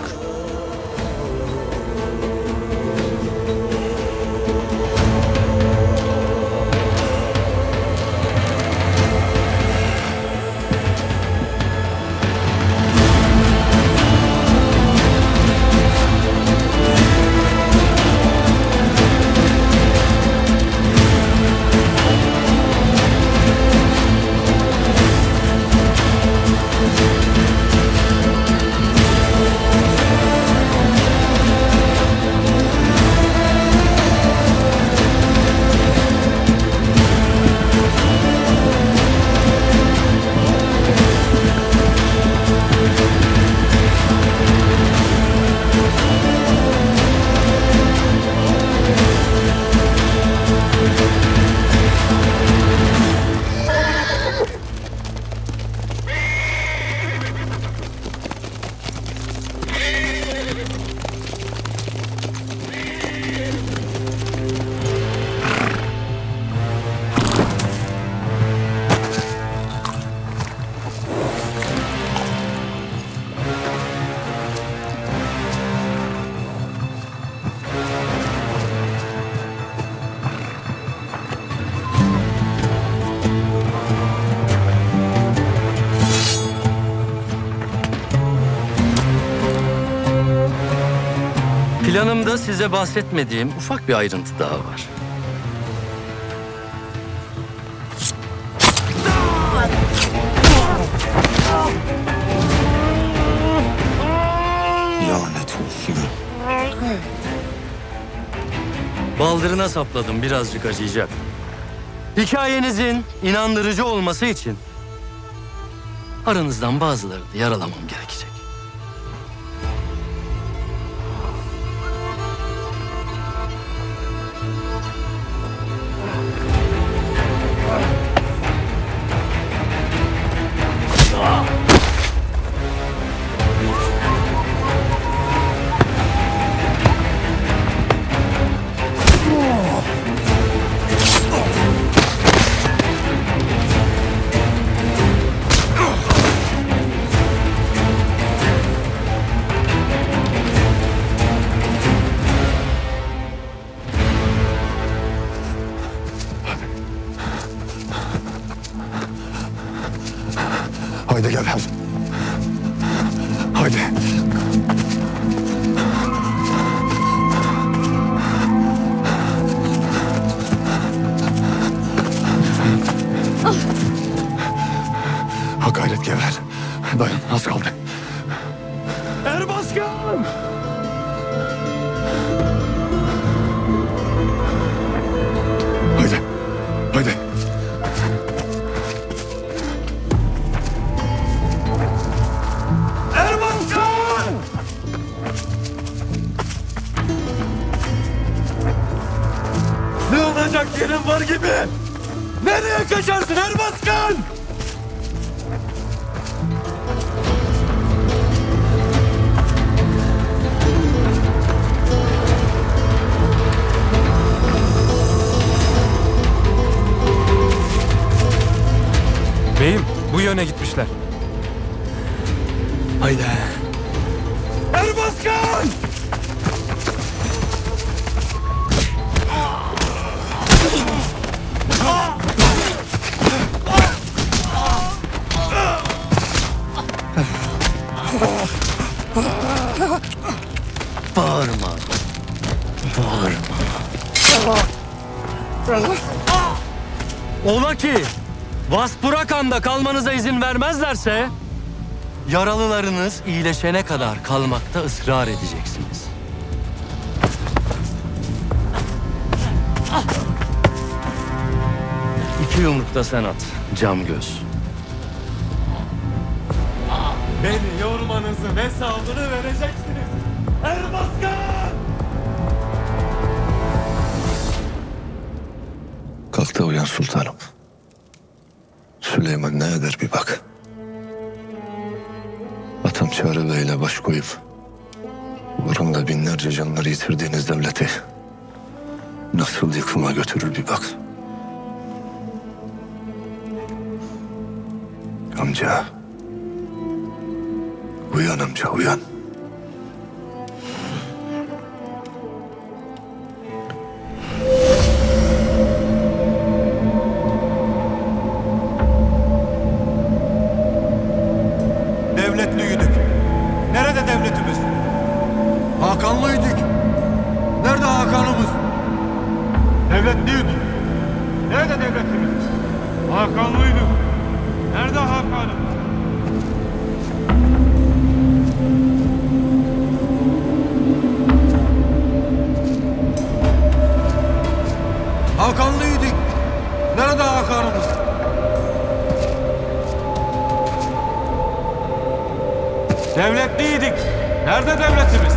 Speaker 9: Planımda size bahsetmediğim ufak bir ayrıntı daha var.
Speaker 1: Lanet olsun.
Speaker 9: Baldırına sapladım, birazcık acıyacak. Hikayenizin inandırıcı olması için aranızdan bazılarını yaralamam gerekecek.
Speaker 1: Haydi Gevher. Haydi. Ha gayret Gevher. Dayan, az kaldı.
Speaker 11: Erbaskan!
Speaker 1: Haydi. Haydi.
Speaker 11: Erbaskan! Sığınacak yerin var gibi. Nereye kaçarsın Erbaskan?
Speaker 19: Beyim, bu yöne gitmişler.
Speaker 11: Haydi. Erbaskan! Bağırma.
Speaker 20: Ola ki Vaspurakan'da kalmanıza izin vermezlerse yaralılarınız iyileşene kadar kalmakta ısrar edeceksiniz. İki yumruk da sen at, cam göz.
Speaker 11: Beni yormanızın hesabını vereceksiniz. Erbaskan!
Speaker 1: Kalk da uyan sultanım. Süleyman ne eder bir bak. Atam Çağrı Bey'le baş koyup uğrunda binlerce canları yitirdiğiniz devleti nasıl yıkıma götürür bir bak. Amca. Uyan amca, uyan.
Speaker 11: Devletliydik. Nerede devletimiz? Hakanlıydık. Nerede Hakan'ımız?
Speaker 6: Devletliydik. Nerede devletimiz? Hakanlıydık. Nerede Hakan'ım?
Speaker 11: Hakanlıydık. Nerede Hakan'ımız?
Speaker 6: Devletliydik. Nerede devletimiz?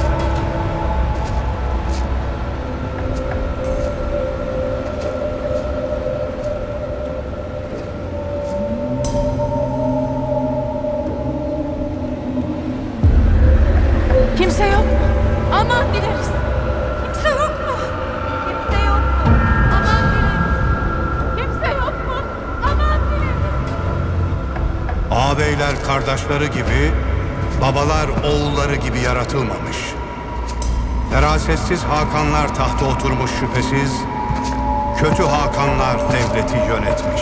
Speaker 18: Kimse yok mu? Aman dileriz. Kimse yok mu? Kimse yok mu? Aman dileriz. Kimse yok mu? Aman dileriz.
Speaker 21: Ağabeyler kardeşleri gibi, babalar oğulları gibi yaratılmamış. Ferasetsiz Hakanlar tahta oturmuş şüphesiz, kötü Hakanlar devleti yönetmiş.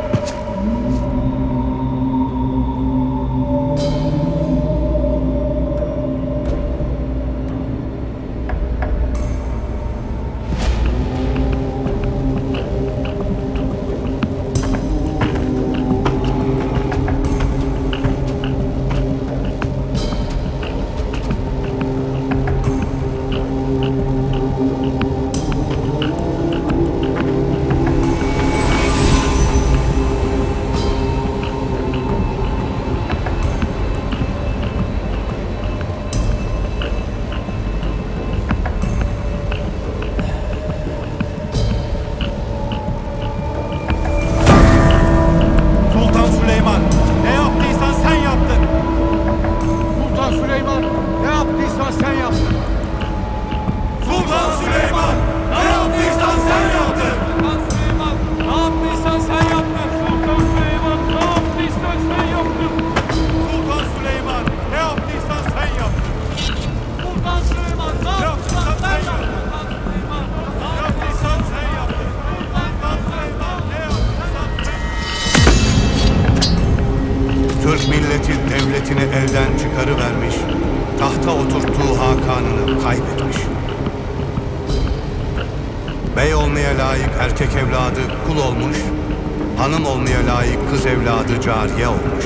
Speaker 21: Türk milleti devletini elden çıkarıvermiş, tahta oturttuğu Hakan'ını kaybetmiş. Bey olmaya layık erkek evladı kul olmuş, hanım olmaya layık kız evladı cariye olmuş.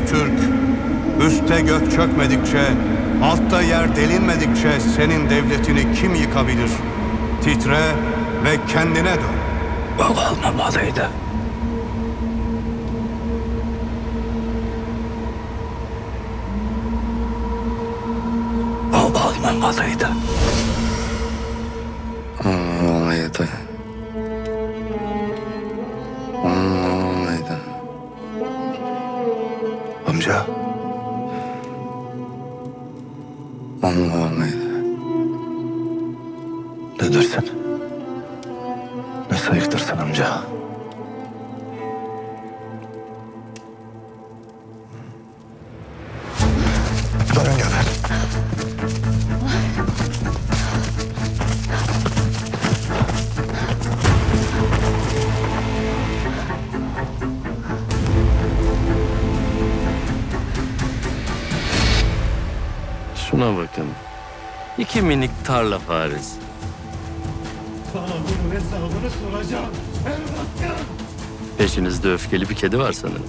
Speaker 21: Türk, üstte gök çökmedikçe, altta yer delinmedikçe senin devletini kim yıkabilir? Titre ve kendine dön.
Speaker 2: Bak olmamalıydı. O olmamalıydı.
Speaker 1: Olmalıydı. Olmalıydı. Amca. Olmalıydı. Ne dersin? Ne sayıktırsın amca?
Speaker 17: Dön Gever.
Speaker 20: Şuna bakın. 2 minik tarla faresi.
Speaker 11: Sana bunun hesabını soracağım. Erbakan!
Speaker 20: Peşinizde öfkeli bir kedi var sanırım.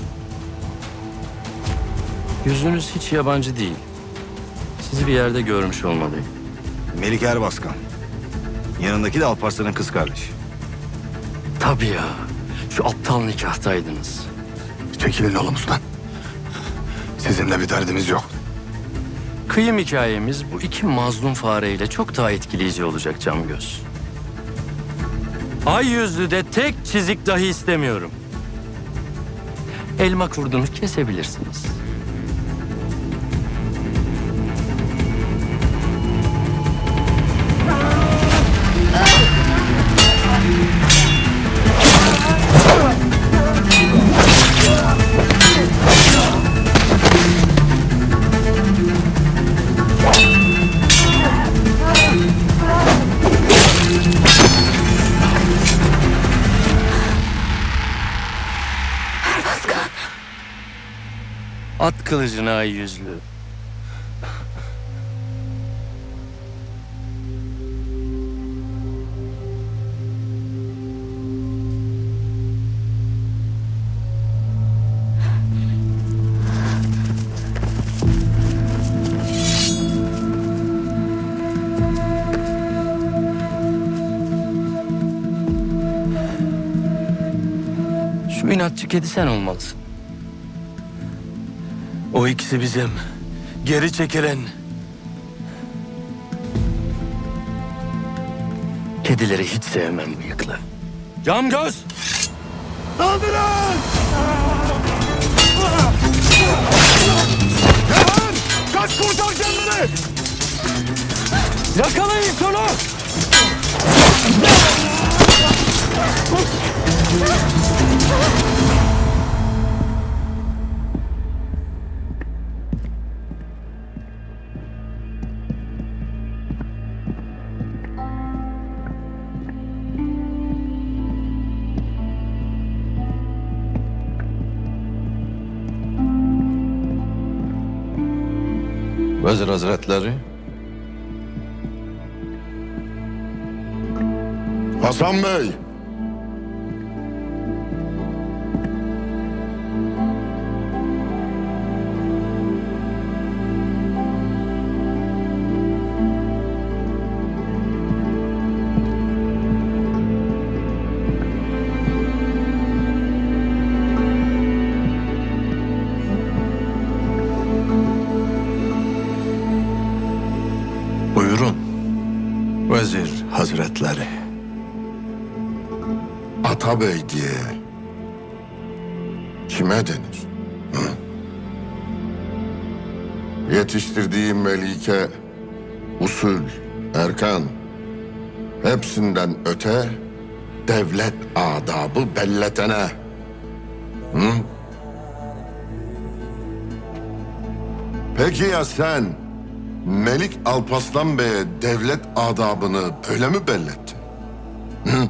Speaker 20: Yüzünüz hiç yabancı değil. Sizi bir yerde görmüş olmalıyım.
Speaker 5: Melik Erbaskan. Yanındaki de Alparslan'ın kız kardeşi.
Speaker 20: Tabii ya. Şu aptal nikahtaydınız.
Speaker 17: Çekilin yolumuzdan. Sizinle bir derdimiz yok.
Speaker 20: Kıyım hikayemiz bu 2 mazlum fareyle çok daha etkileyici olacak Camgöz. Ay yüzlüde tek çizik dahi istemiyorum. Elma kurdunu kesebilirsiniz. At kılıcını ay yüzlü. Şu inatçı kedi sen olmalısın. O ikisi bizim. Geri çekilen. Kedileri hiç sevmem bıyıklı. Camgöz!
Speaker 11: Saldırın! Geber! Kaç, kurtar kendini!
Speaker 20: Yakalayın şunu!
Speaker 16: Vezir Hazretleri.
Speaker 12: Hasan Bey.
Speaker 16: Buyurun. Vezir Hazretleri.
Speaker 12: Atabey diye kime denir? Hı? Yetiştirdiğim Melike, usul, erkan, hepsinden öte devlet adabı belletene. Hı? Peki ya sen Melik Alparslan Bey'e devlet adabını böyle mi bellettin? Hı?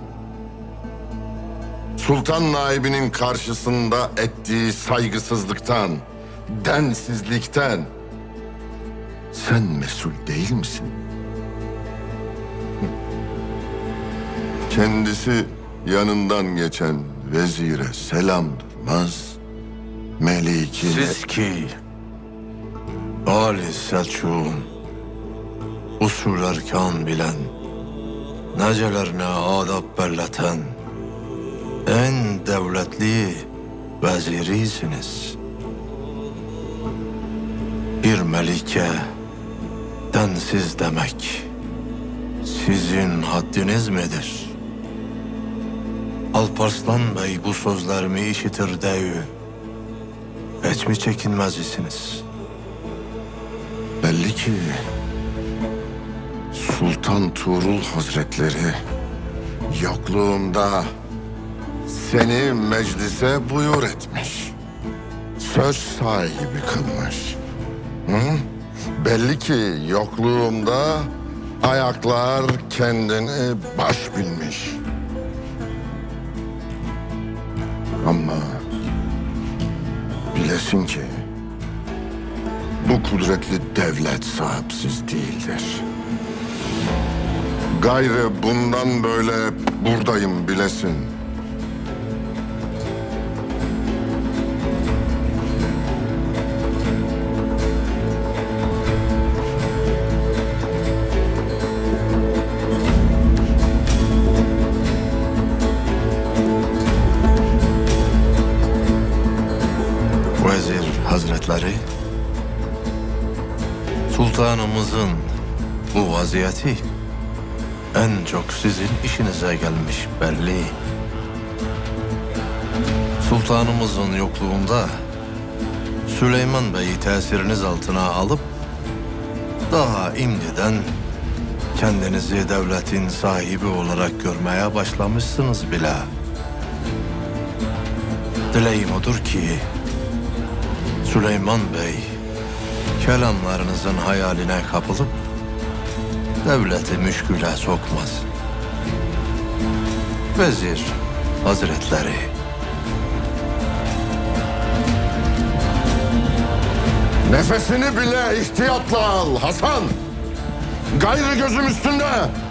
Speaker 12: Sultan naibinin karşısında ettiği saygısızlıktan, densizlikten sen mesul değil misin? Hı? Kendisi yanından geçen vezire selam durmaz, Meliki...
Speaker 16: Siz ki Ali Selçuk'un usul erkan bilen, necelerine adab belleten en devletli vezirisiniz. Bir melike densiz demek sizin haddiniz midir? Alparslan Bey bu sözlerimi işitir deyü hiç mi çekinmez isiniz?
Speaker 12: Belli ki Sultan Tuğrul Hazretleri yokluğumda seni meclise buyur etmiş. Söz sahibi kılmış. Hı? Belli ki yokluğumda ayaklar kendini baş bilmiş. Ama bilesin ki bu kudretli devlet sahipsiz değildir. Gayrı bundan böyle buradayım bilesin.
Speaker 16: Vezir Hazretleri, sultanımızın bu vaziyeti en çok sizin işinize gelmiş belli. Sultanımızın yokluğunda Süleyman Bey'i tesiriniz altına alıp daha imdiden kendinizi devletin sahibi olarak görmeye başlamışsınız bile. Dileğim odur ki Süleyman Bey kelamlarınızın hayaline kapılıp devleti müşküle sokmaz. Vezir Hazretleri,
Speaker 12: Nefesini bile ihtiyatla al Hasan. Gayrı gözüm üstünde.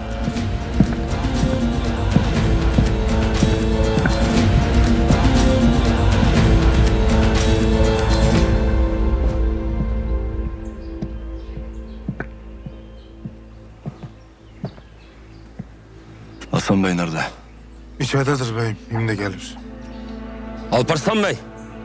Speaker 1: Hasan Bey nerede?
Speaker 6: İçeridedir beyim. Şimdi gelir.
Speaker 2: Alparslan Bey.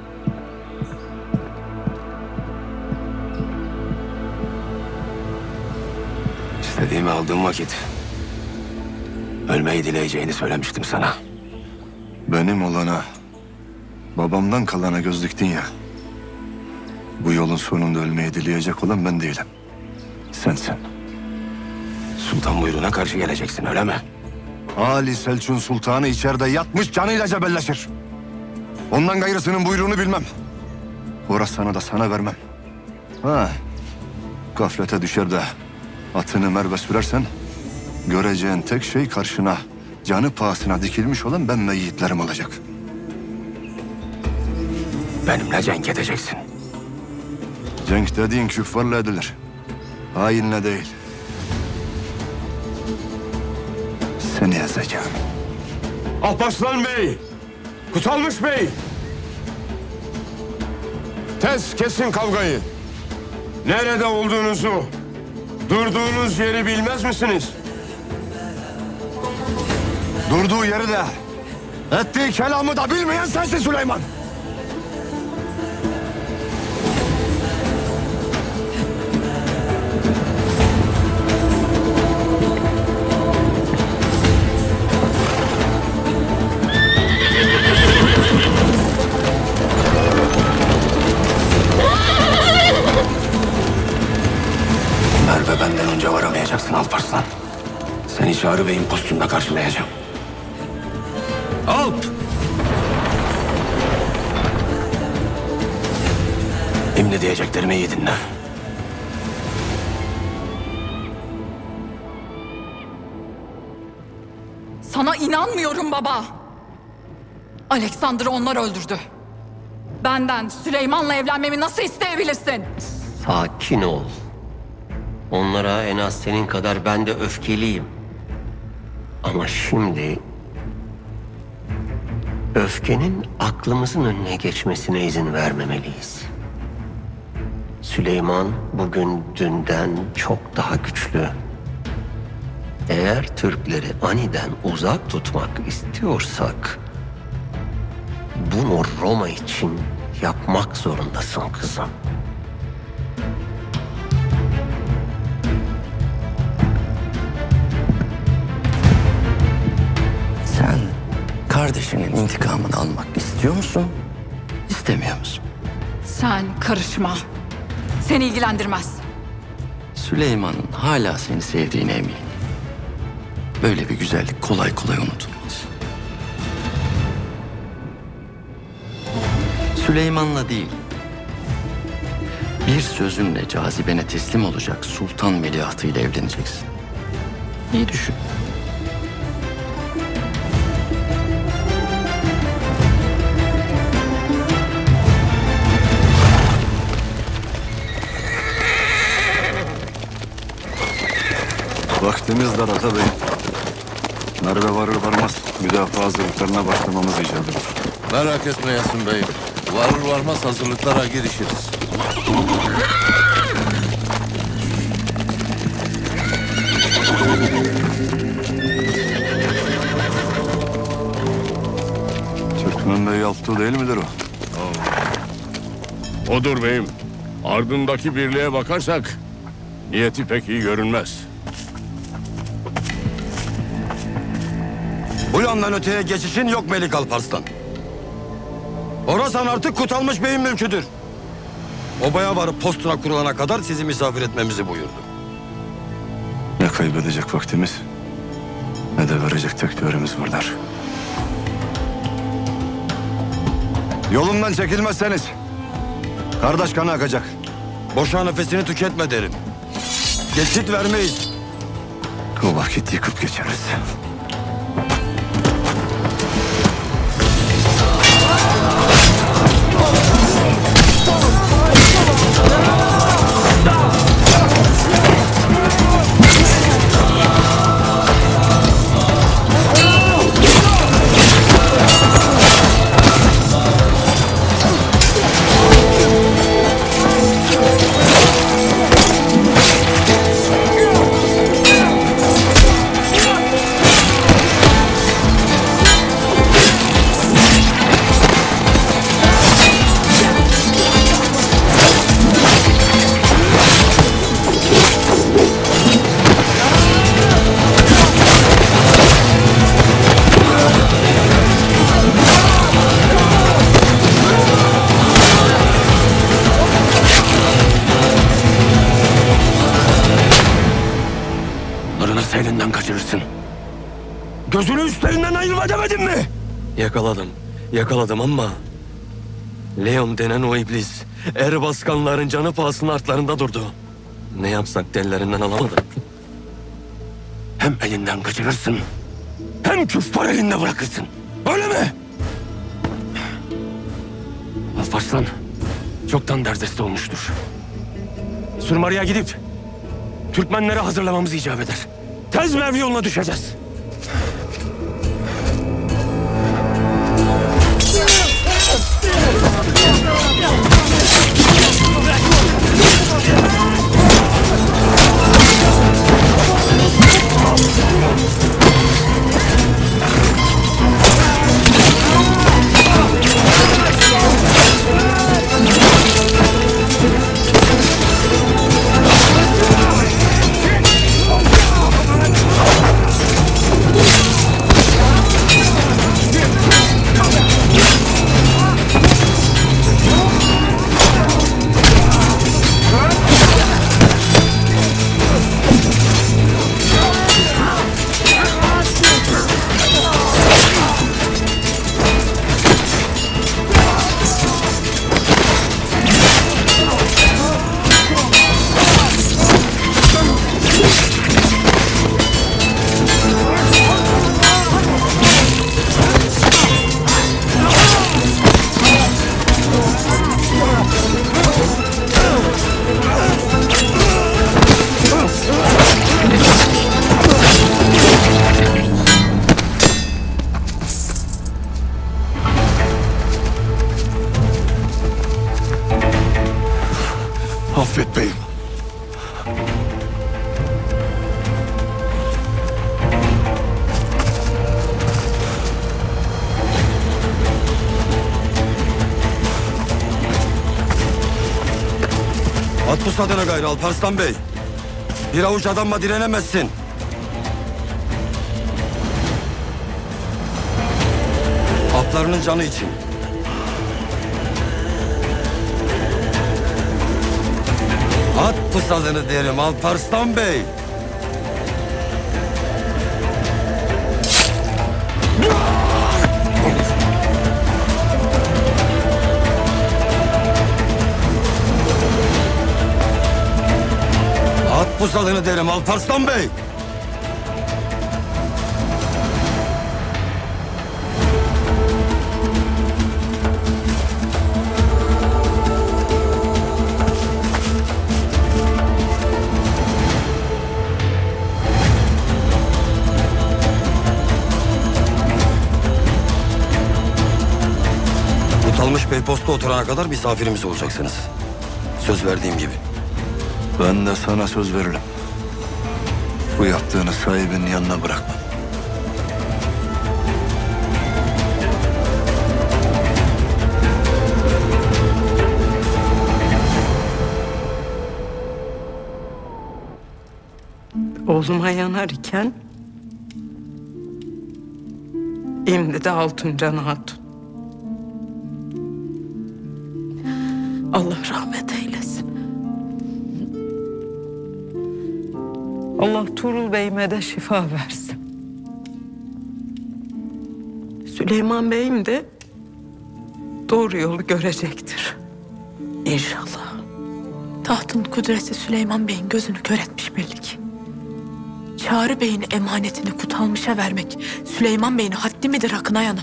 Speaker 3: İstediğimi aldığım vakit ölmeyi dileyeceğini söylemiştim sana.
Speaker 1: Benim olana, babamdan kalana göz diktin ya. Bu yolun sonunda ölmeyi dileyecek olan ben değilim. Sensin.
Speaker 3: Sultan buyruğuna karşı geleceksin öyle mi?
Speaker 1: Ali Selçuk'un sultanı içeride yatmış canıyla cebelleşir. Ondan gayrısının buyruğunu bilmem. Orasını da sana vermem. Ha, gaflete düşer de atını merve sürersen göreceğin tek şey karşına canı pahasına dikilmiş olan ben ve yiğitlerim olacak.
Speaker 3: Benimle cenk edeceksin.
Speaker 1: Cenk dediğin küffarla edilir. Hainle değil. Seni ezeceğim.
Speaker 13: Alparslan Bey, Kutalmış Bey. Tez kesin kavgayı. Nerede olduğunuzu, durduğunuz yeri bilmez misiniz?
Speaker 1: Durduğu yeri de, ettiği kelamı da bilmeyen sensin Süleyman.
Speaker 3: Merve benden önce varamayacaksın Alparslan. Seni Çağrı Bey'in postunda karşılayacağım. Alp! Şimdi diyeceklerimi iyi dinle.
Speaker 18: Sana inanmıyorum baba. Alexander'ı onlar öldürdü. Benden Süleyman'la evlenmemi nasıl isteyebilirsin?
Speaker 10: Sakin ol. Onlara en az senin kadar ben de öfkeliyim. Ama şimdi Öfkenin aklımızın önüne geçmesine izin vermemeliyiz. Süleyman bugün dünden çok daha güçlü. Eğer Türkleri aniden uzak tutmak istiyorsak, bunu Roma için yapmak zorundasın kızım.
Speaker 9: Sen kardeşinin intikamını almak istiyor musun, istemiyor musun?
Speaker 18: Sen karışma. Seni ilgilendirmez.
Speaker 9: Süleyman'ın hala seni sevdiğine eminim. Böyle bir güzellik kolay kolay unutulmaz. Süleyman'la değil, bir sözünle cazibene teslim olacak sultan veliahtıyla evleneceksin. İyi düşün.
Speaker 1: Vaktimiz dar Ata Bey. Merve varır varmaz müdafaa hazırlıklarına başlamamız icap eder.
Speaker 16: Merak etme Yasin Bey. Varır varmaz hazırlıklara girişiriz.
Speaker 1: Türkmen Bey yaptığı değil midir o?
Speaker 7: Odur beyim. Ardındaki birliğe bakarsak niyeti pek iyi görünmez.
Speaker 2: Bu yandan öteye geçişin yok Melik Alparslan. Orasan artık Kutalmış Bey'in mülküdür. Obaya varıp postuna kurulana kadar sizi misafir etmemizi buyurdu.
Speaker 1: Ne kaybedecek vaktimiz ne de verecek tekbirimiz var der. Yolumdan çekilmezseniz kardeş kanı akacak.
Speaker 2: Boşa nefesini tüketme derim. Geçit vermeyiz.
Speaker 1: O vakit yıkıp geçeriz.
Speaker 2: Nasıl elinden kaçırırsın? Gözünü üstlerinden ayırma demedim mi? Yakaladım ama Leon denen o iblis Erbaskanların canı pahasına artlarında durdu. Ne yapsak ellerinden alamadı. Hem elinden kaçırırsın, hem küffar elinde bırakırsın. Öyle mi? Alparslan çoktan derdest olmuştur. Sürmarı'ya gidip Türkmenleri hazırlamamız icap eder. Tez Merv yoluna düşeceğiz.
Speaker 1: Affet beyim.
Speaker 3: At bu sadına gayrı Alparslan Bey. Bir avuç adamla direnemezsin. Atlarının canı için. At pusadını derim Alparslan Bey. At pusadını derim Alparslan Bey. Kutalmış Bey posta oturana kadar misafirimiz olacaksınız. Söz verdiğim gibi.
Speaker 1: Ben de sana söz veririm. Bu yaptığını sahibinin yanına bırakmam.
Speaker 4: Oğluma yanar iken şimdi de Altuncan Hatun. Allah rahmet eylesin. Allah Tuğrul Bey'ime de şifa versin. Süleyman Bey'im de doğru yolu görecektir. İnşallah.
Speaker 8: Tahtın kudreti Süleyman Bey'in gözünü kör etmiş belli ki. Çağrı Bey'in emanetini Kutalmış'a vermek Süleyman Bey'in haddi midir Akın Ayan'a?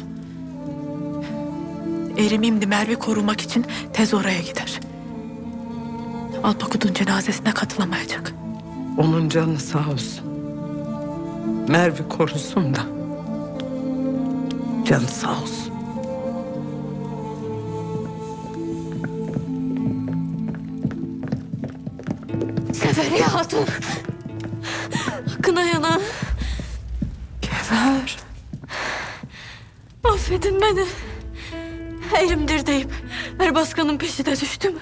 Speaker 8: Erim imdi Mervi korumak için tez oraya gider. Alpakut'un cenazesine katılamayacak.
Speaker 4: Onun canı sağ olsun. Mervi korusun da canı sağ olsun.
Speaker 14: Seferiye Hatun. Akın Ayan'a.
Speaker 8: Gevher.
Speaker 14: Affedin beni. Elimdir deyip Erbaskan'ın peşine düştüm.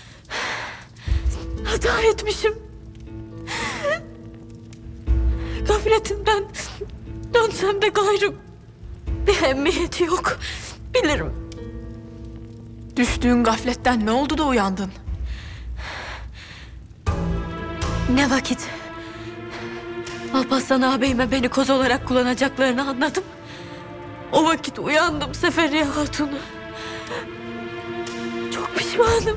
Speaker 14: Hata etmişim. Gafletimden dönsem de gayrı bir ehemmiyeti yok. Bilirim.
Speaker 8: Düştüğün gafletten ne oldu da uyandın?
Speaker 14: Ne vakit Alparslan ağabeyime beni koz olarak kullanacaklarını anladım. O vakit uyandım Seferiye Hatun'u. Çok pişmanım.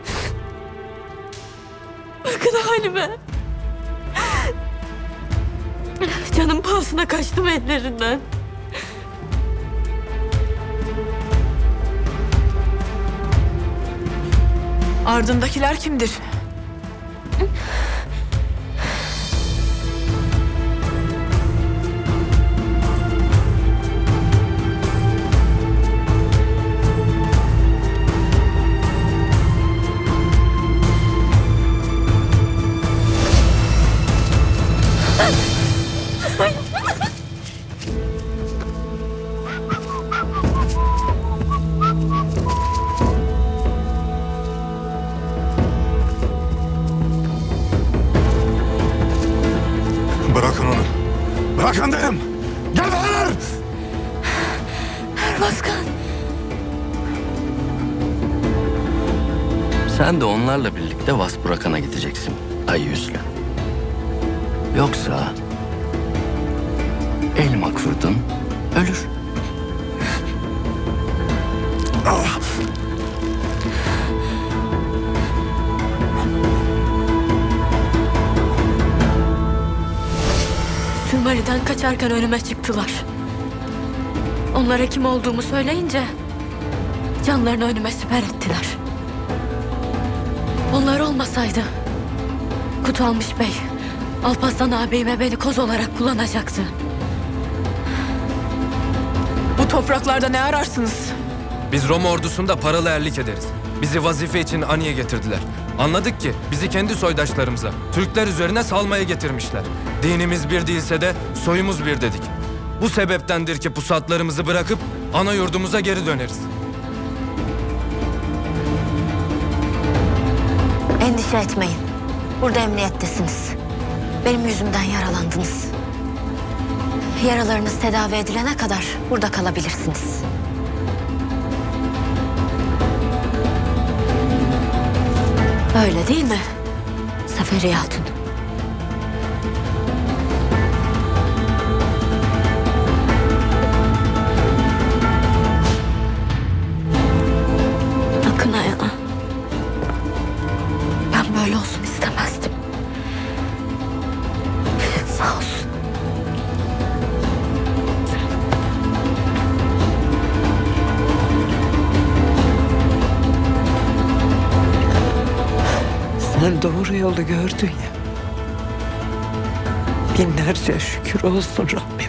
Speaker 14: Bakın halime. Canım pahasına kaçtım ellerinden.
Speaker 8: Ardındakiler kimdir?
Speaker 17: Bırakın onu. Bırakın dedim. Gevher!
Speaker 14: Erbaskan.
Speaker 20: Sen de onlarla birlikte Vaspurakan'a gideceksin ay yüzlü. Yoksa el makfurdun ölür.
Speaker 17: Ah!
Speaker 14: Sümari'den kaçarken önüme çıktılar. Onlara kim olduğumu söyleyince canlarını önüme siper ettiler. Onlar olmasaydı Kutalmış Bey Alparslan ağabeyime beni koz olarak kullanacaktı.
Speaker 8: Bu topraklarda ne ararsınız?
Speaker 22: Biz Roma ordusunda paralı erlik ederiz.
Speaker 15: bizi vazife için Ani'ye getirdiler. Anladık ki bizi kendi soydaşlarımıza, Türkler üzerine salmaya getirmişler. Dinimiz bir değilse de soyumuz bir dedik. Bu sebeptendir ki pusatlarımızı bırakıp ana yurdumuza geri döneriz.
Speaker 14: Endişe etmeyin. Burada emniyettesiniz. Benim yüzümden yaralandınız. Yaralarınız tedavi edilene kadar burada kalabilirsiniz. Öyle değil mi Seferiye Hatun? Akın Aya'na. Ben böyle olsun istemezdim. Sağ olsun.
Speaker 4: Sen doğru yolu gördün ya. Binlerce şükür olsun Rabbim.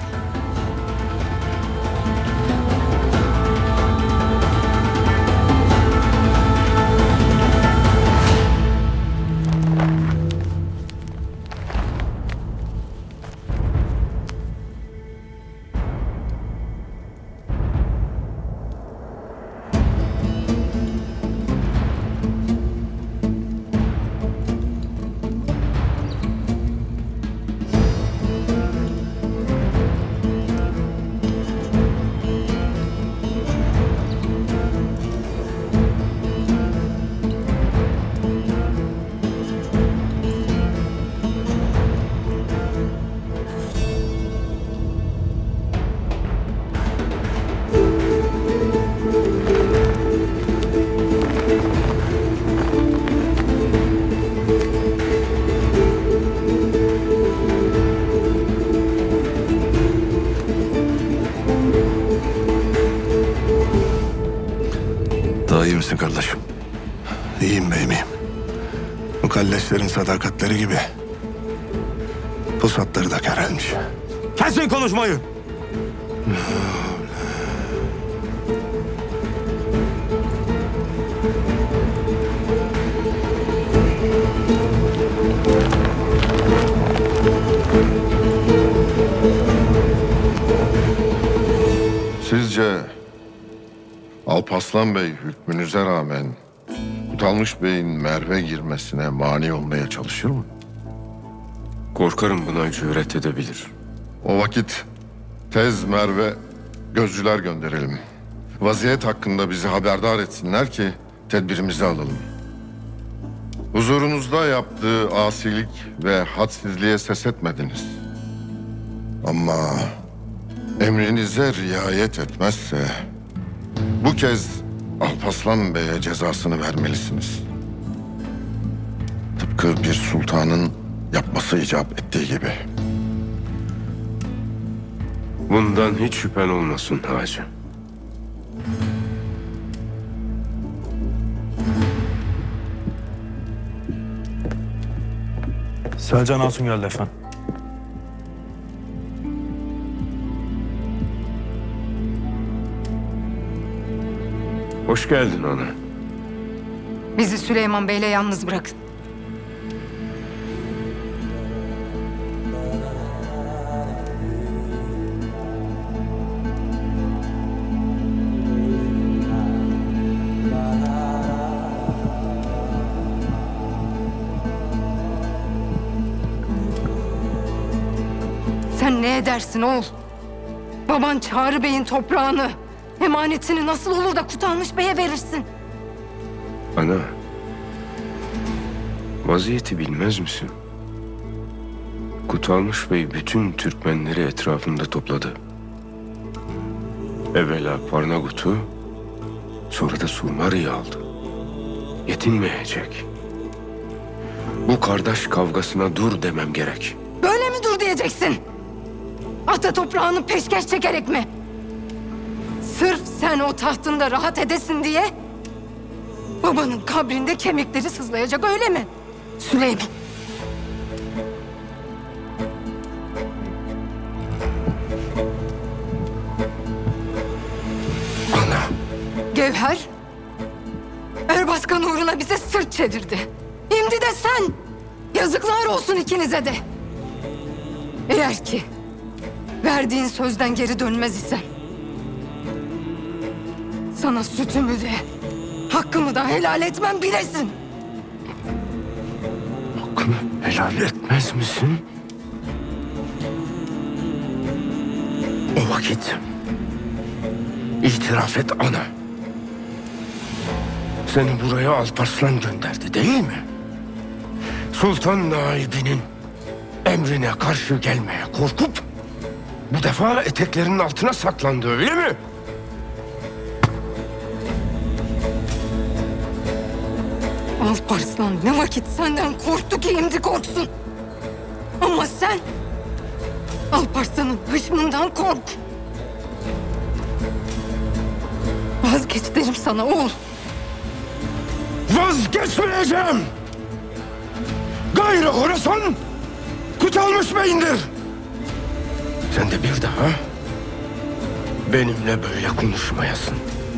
Speaker 1: Daha iyi misin kardeşim? İyiyim beyim, iyiyim. Bu kalleşlerin sadakatleri gibi pusatları da körelmiş.
Speaker 11: Kesin konuşmayı.
Speaker 12: Sizce Alparslan Bey hükmünüze rağmen Kutalmış Bey'in Merv'e girmesine mani olmaya çalışır mı?
Speaker 7: Korkarım buna cüret edebilir.
Speaker 12: O vakit tez Merv'e gözcüler gönderelim. Vaziyet hakkında bizi haberdar etsinler ki tedbirimizi alalım. Huzurunuzda yaptığı asilik ve hadsizliğe ses etmediniz. Ama emrinize riayet etmezse bu kez Alparslan Bey'e cezasını vermelisiniz. Tıpkı bir sultanın yapması icap ettiği gibi.
Speaker 7: Bundan hiç şüphen olmasın hacı.
Speaker 6: Selcan Hatun geldi efendim.
Speaker 7: Hoş geldin ana.
Speaker 22: Bizi Süleyman Bey'le yalnız bırakın. Sen ne edersin oğul? Baban Çağrı Bey'in toprağını, emanetini nasıl olur da Kutalmış Bey'e verirsin?
Speaker 7: Ana, vaziyeti bilmez misin? Kutalmış Bey bütün Türkmenleri etrafında topladı. Evvela Parnagut'u, sonra da Surmari'yi aldı. Yetinmeyecek. Bu kardeş kavgasına dur demem gerek.
Speaker 22: Böyle mi dur diyeceksin? Ata toprağını peşkeş çekerek mi? Sırf sen o tahtında rahat edesin diye babanın kabrinde kemikleri sızlayacak, öyle mi? Süleyman.
Speaker 7: Ana.
Speaker 22: Gevher. Erbaskan. sırt çevirdi. Şimdi de sen. Yazıklar olsun ikinize de. Eğer ki verdiğin sözden geri dönmez isen sana sütümü de hakkımı da helal etmem bilesin.
Speaker 3: Hakkımı helal etmez misin? O vakit itiraf et ana. Seni buraya Alparslan gönderdi değil mi? Sultan Naibi'nin emrine karşı gelmeye korkup bu defa eteklerinin altına saklandı öyle mi?
Speaker 22: Alparslan ne vakit senden korktu ki şimdi korksun. Ama sen Alparslan'ın hışmından kork. Vazgeç derim sana oğul.
Speaker 3: Vazgeçmeyeceğim! Gayrı Horasan Kutalmış Bey'indir. Sen de bir daha benimle böyle konuşmayasın.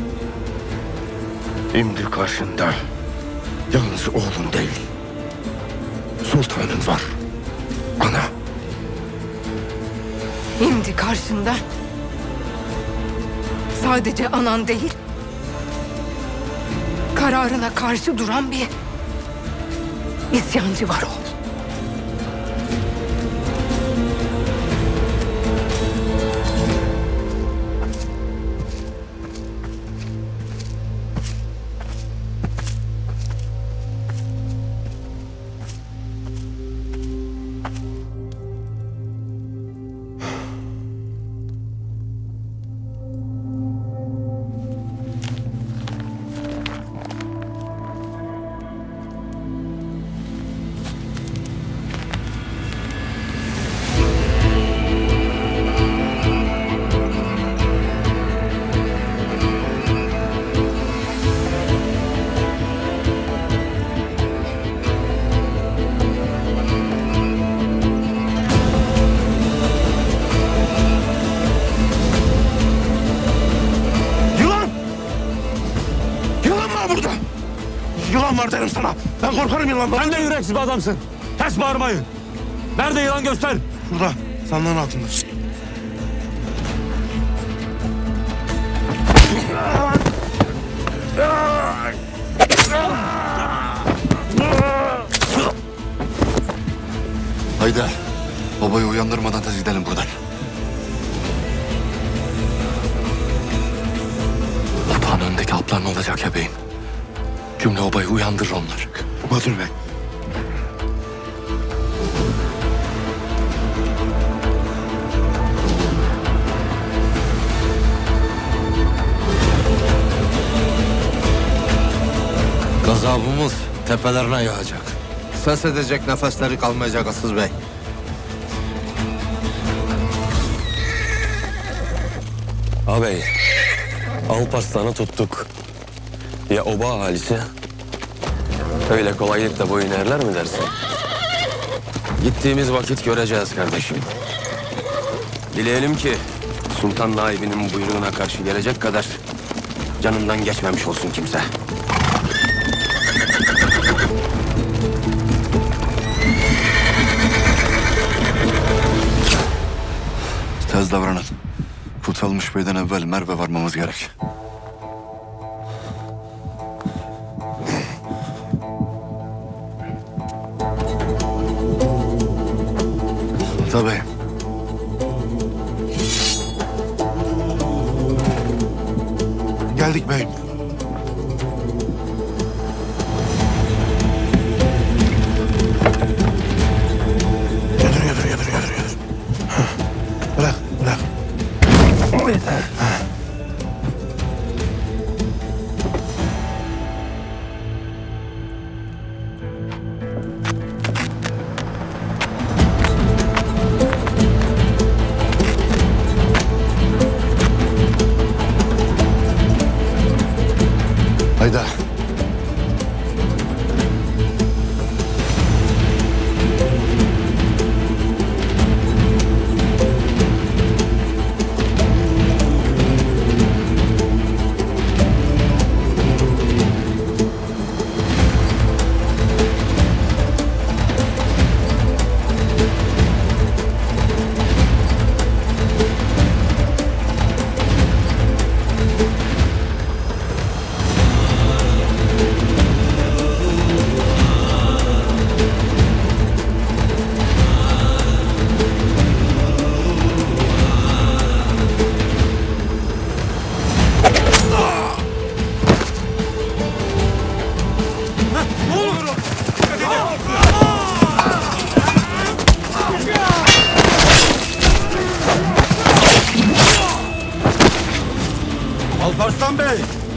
Speaker 3: Şimdi karşında yalnız oğlun değil, sultanın var, ana.
Speaker 22: Şimdi karşında sadece anan değil, kararına karşı duran bir isyancı var oğul.
Speaker 11: Yılan var derim sana. Ben korkarım yılandan. Sen de yüreksiz bir adamsın. Kes bağırmayın. Nerede yılan göster. Şurada. Sandığın altında.
Speaker 1: Haydi. Babayı uyandırmadan tez gidelim buradan. Otağın önündeki haplar ne olacak ya beyim? Cümle obayı uyandırır onlar.
Speaker 11: Batur Bey.
Speaker 16: Gazabımız tepelerine yağacak. Ses edecek nefesleri kalmayacak Asız Bey.
Speaker 2: Ağabey, Alparslan'ı tuttuk. Ya oba ahalisi? Öyle kolaylıkla boyun eğerler mi dersin? Gittiğimiz vakit göreceğiz kardeşim. Dileyelim ki Sultan Naibi'nin buyruğuna karşı gelecek kadar canından geçmemiş olsun kimse.
Speaker 1: Tez davranın. Kutalmış Bey'den evvel Merve varmamız gerek. Tabii.
Speaker 11: Geldik beyim. Yedir. Bırak. Süleyman Bey!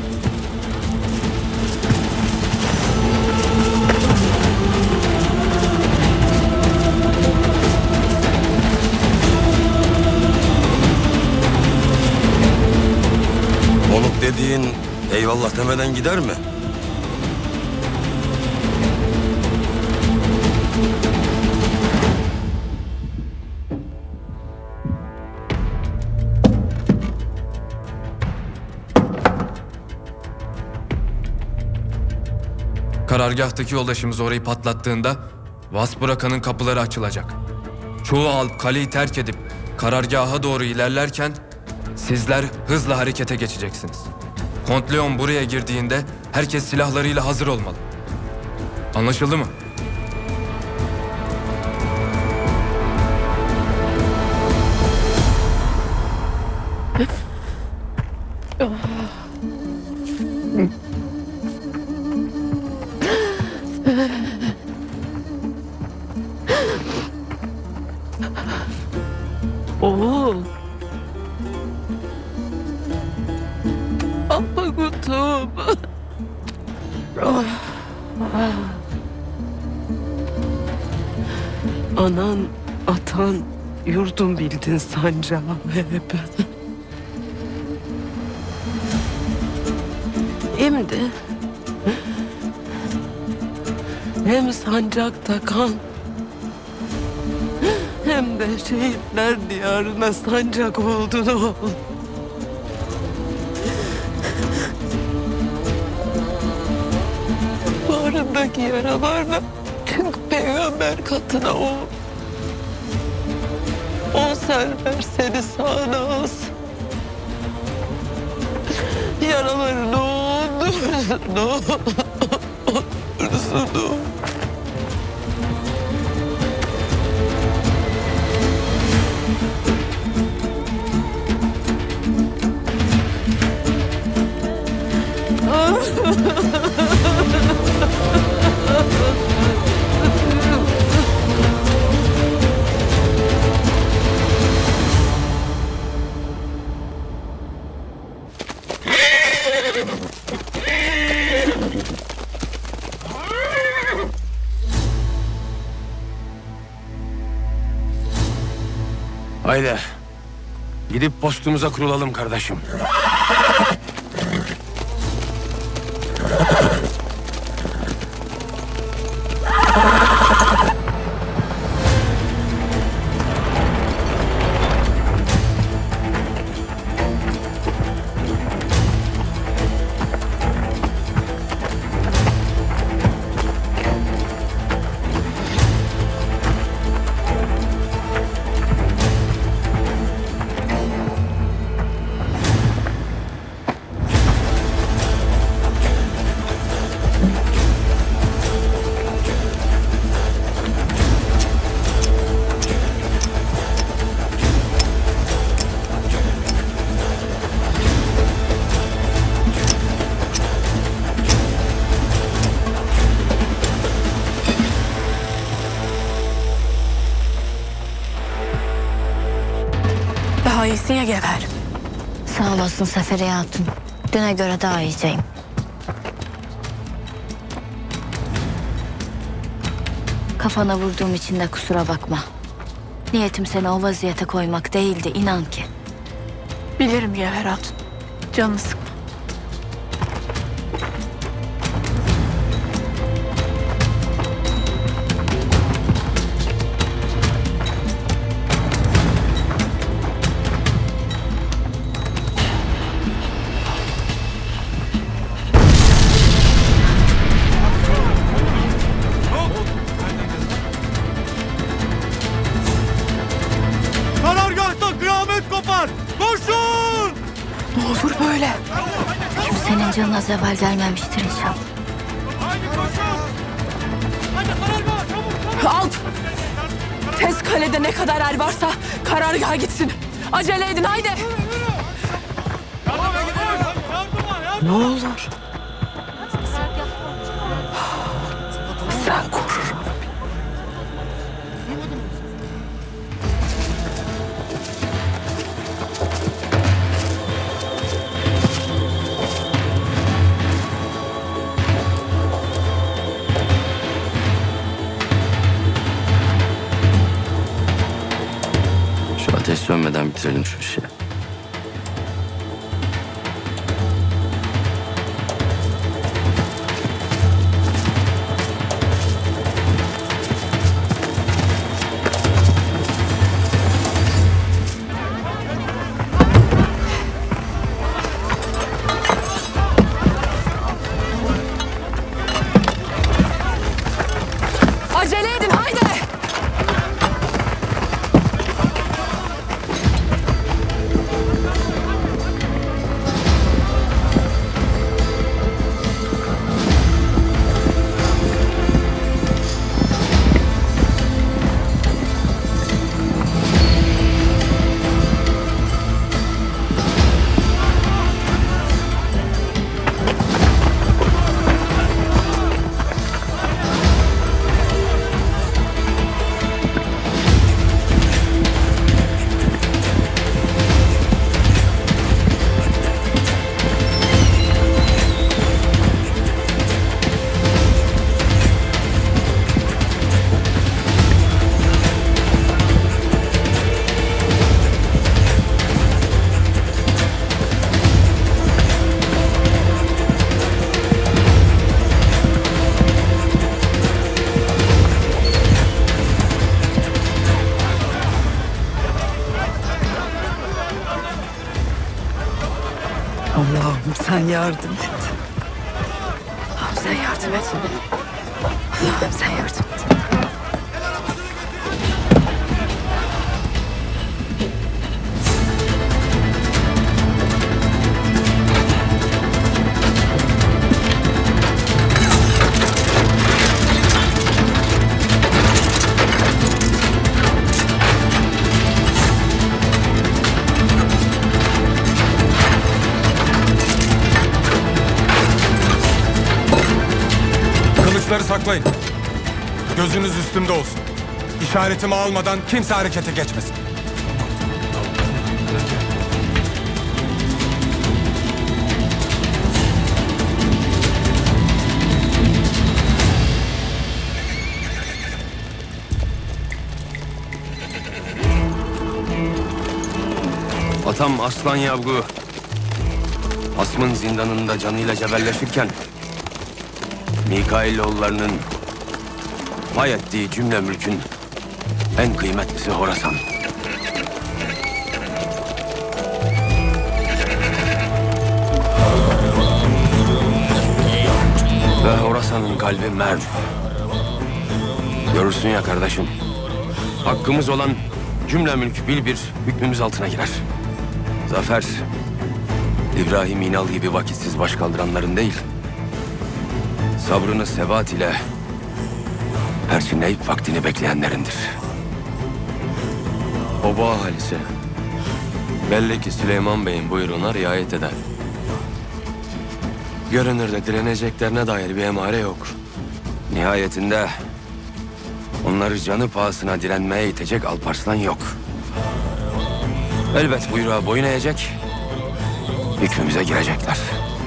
Speaker 2: Oluk dediğin eyvallah demeden gider mi?
Speaker 15: Karargahtaki yoldaşımız orayı patlattığında Vasbıraka'nın kapıları açılacak. Çoğu alp kaleyi terk edip karargaha doğru ilerlerken sizler hızla harekete geçeceksiniz. Kont Leon buraya girdiğinde herkes silahlarıyla hazır olmalı. Anlaşıldı mı?
Speaker 4: Oğul. Ama kutum. Anan, atan, yurdum bildin sancağım hep. Şimdi hem sancakta kan hem de şehitler diyarına sancak oldun oğul. Bağrındaki yaralarla çık peygamber katına oğul. O server seni sağına alsın. Yaralarını oğulursun oğul. Oğulursun oğul.
Speaker 11: Haydi. Gidip postumuza kurulalım kardeşim.
Speaker 8: Daha iyisin ya Gevher.
Speaker 14: Sağ olasın Seferiye Hatun. Düne göre daha iyiceyim. Kafana vurduğum için de kusura bakma. Niyetim seni o vaziyete koymak değildi, inan ki.
Speaker 8: Bilirim Gevher Hatun. Canını sıkma.
Speaker 11: Karargahta kıyamet kopar! Koşun!
Speaker 8: Ne olur böyle.
Speaker 14: Kimsenin canına zeval gelmemiştir inşallah.
Speaker 8: Alp! Tez kalede ne kadar er varsa karargaha gitsin. Acele edin haydi.
Speaker 4: Ne olur. Sen koru.
Speaker 20: sönmeden bitirelim şu işi.
Speaker 18: Acele edin haydi.
Speaker 4: Allah'ım sen yardım et.
Speaker 18: Allah'ım sen yardım et. Allah'ım sen yardım et.
Speaker 13: Kılıçları saklayın. Gözünüz üstümde olsun. İşaretimi almadan kimse harekete geçmesin.
Speaker 2: Atam Aslan Yavgu Asm'ın zindanında canıyla cebelleşirken Mikailoğullarının pay ettiği cümle mülkün en kıymetlisi Horasan. Ve Horasan'ın kalbi Merv. Görürsün ya kardeşim, hakkımız olan cümle mülk bir hükmümüz altına girer. Zafer, İbrahim İnal gibi vakitsiz baş kaldıranların değil, sabrını sebat ile perçinleyip vaktini bekleyenlerindir.
Speaker 19: Oba ahalisi belli ki Süleyman Bey'in buyruğuna riayet eder. Görünürde direneceklerine dair bir emare yok.
Speaker 2: Nihayetinde onları canı pahasına direnmeye itecek Alparslan yok. Elbet buyruğa boyun eğecek, hükmümüze girecekler.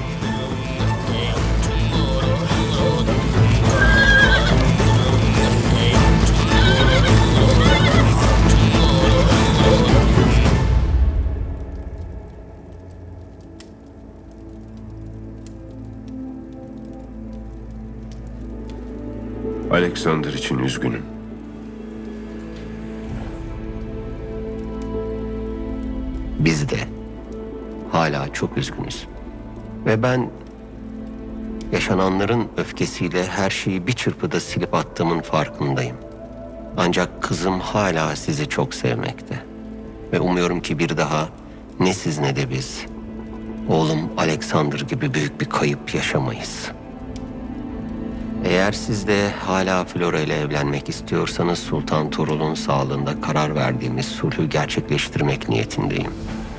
Speaker 3: Alexander için üzgünüm.
Speaker 10: Biz de hala çok üzgünüz. Ve ben yaşananların öfkesiyle her şeyi bir çırpıda silip attığımın farkındayım. Ancak kızım hala sizi çok sevmekte. Ve umuyorum ki bir daha ne siz ne de biz oğlum Alexander gibi büyük bir kayıp yaşamayız. Eğer siz de hala Flora ile evlenmek istiyorsanız Sultan Tuğrul'un sağlığında karar verdiğimiz sulhü gerçekleştirmek niyetindeyim.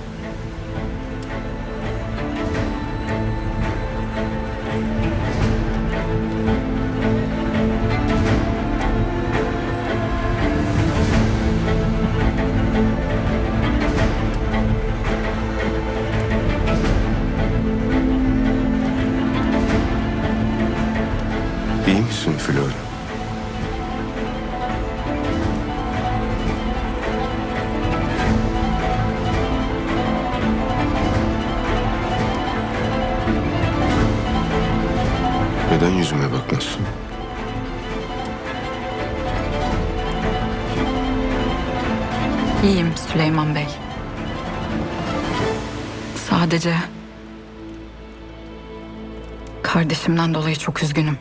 Speaker 3: İyi misin Flora?
Speaker 18: İyiyim Süleyman Bey. Sadece kardeşimden dolayı çok üzgünüm.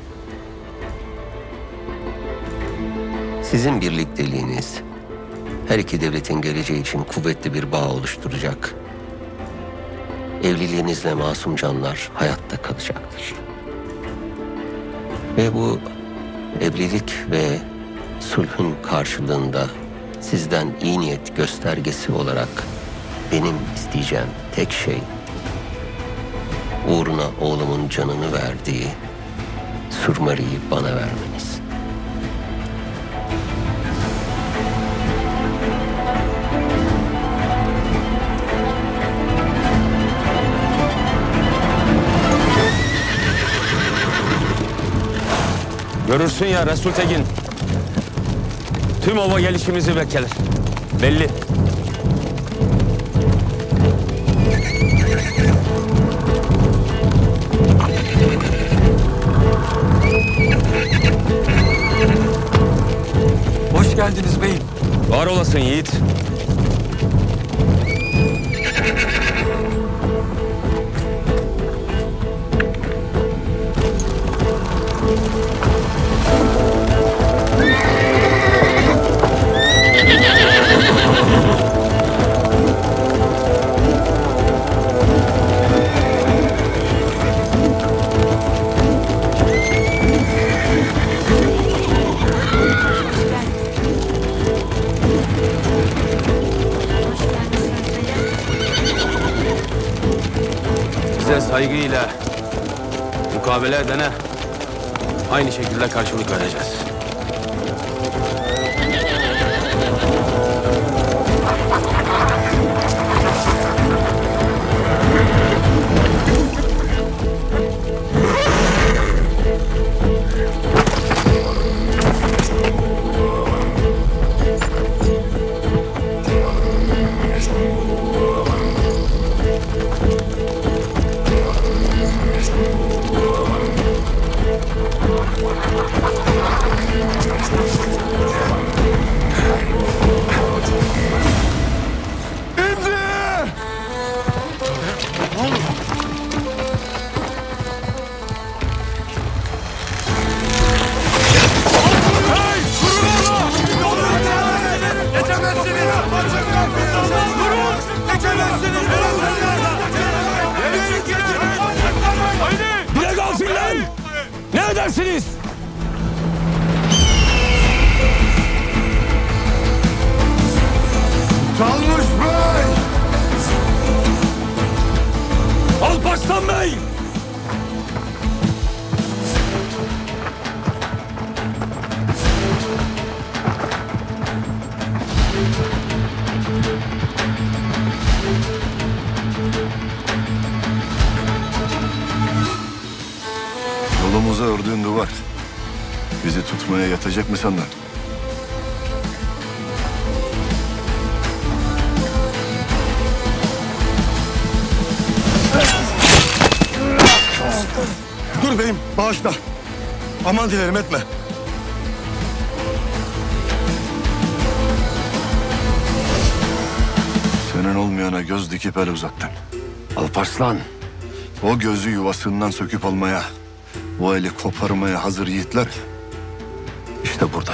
Speaker 10: Sizin birlikteliğiniz her iki devletin geleceği için kuvvetli bir bağ oluşturacak. Evliliğinizle masum canlar hayatta kalacaktır. Ve bu evlilik ve sulhun karşılığında sizden iyi niyet göstergesi olarak benim isteyeceğim tek şey uğruna oğlumun canını verdiği Surmari'yi bana vermeniz.
Speaker 2: Görürsün ya Resul Tekin. Tüm ova gelişimizi bekler. Belli.
Speaker 15: Hoş geldiniz beyim.
Speaker 2: Var olasın yiğit. Bize saygıyla mukabele edene aynı şekilde karşılık vereceğiz. Bile gafiller! Ne edersiniz?
Speaker 12: Çalmış Bey!
Speaker 2: Alparslan Bey!
Speaker 1: Yolumuza ördüğün duvar bizi tutmaya yatacak mı sandın?
Speaker 17: Dur beyim, bağışla. Aman dilerim etme.
Speaker 1: Senin olmayana göz dikip el uzattın. Alparslan, o gözü yuvasından söküp almaya, o eli koparmaya hazır yiğitler işte burada.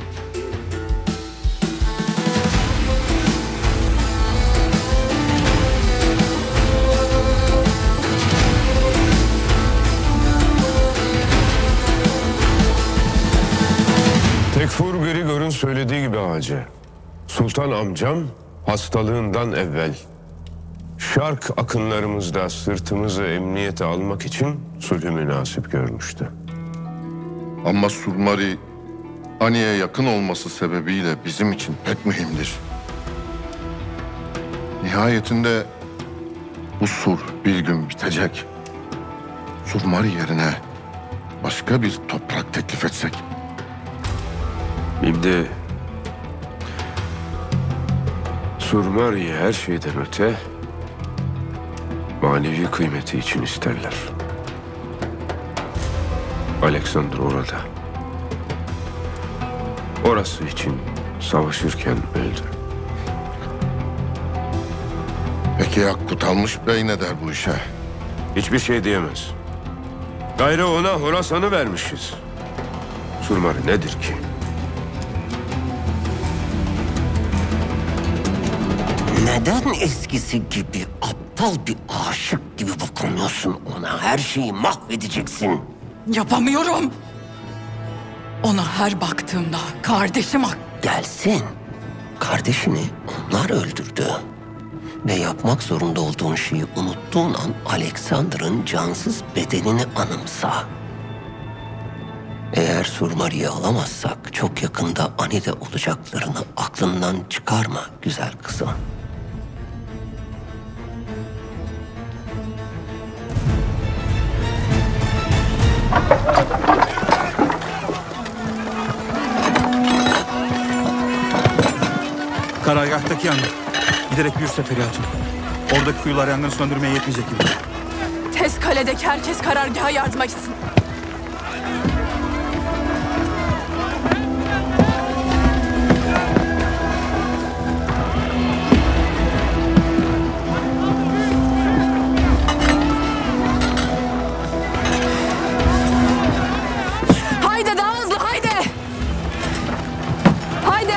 Speaker 13: Tekfur Grigor'un söylediği gibi Hacı. Sultan amcam hastalığından evvel şark akınlarımızda sırtımızı emniyete almak için sulhü münasip görmüştü.
Speaker 12: Ama Surmari Ani'ye yakın olması sebebiyle bizim için pek mühimdir. Nihayetinde bu sulh bir gün bitecek. Surmari yerine başka bir toprak teklif etsek.
Speaker 13: Şimdi Surmari'yi her şeyden öte manevi kıymeti için isterler. Alexander orada. Orası için savaşırken öldü.
Speaker 12: Peki ya Kutalmış Bey ne der bu işe?
Speaker 3: Hiçbir şey diyemez. Gayrı ona Horasan'ı vermişiz. Surmari nedir ki?
Speaker 10: Neden eskisi gibi aptal bir aşık gibi bakamıyorsun ona? Her şeyi mahvedeceksin.
Speaker 18: Yapamıyorum. Ona her baktığımda kardeşim
Speaker 10: Gelsin. Kardeşini onlar öldürdü. Ve yapmak zorunda olduğun şeyi unuttuğun an Alexander'ın cansız bedenini anımsa. Eğer Surmari'yi alamazsak çok yakında Ani'de olacaklarını aklından çıkarma güzel kızım.
Speaker 17: Karargahtaki yangın. Giderek büyür Seferi Hatun. Oradaki kuyular yangını söndürmeye yetmeyecek gibi.
Speaker 18: Tez kaledeki herkes karargaha yardıma gitsin. Haydi daha hızlı haydi. Haydi.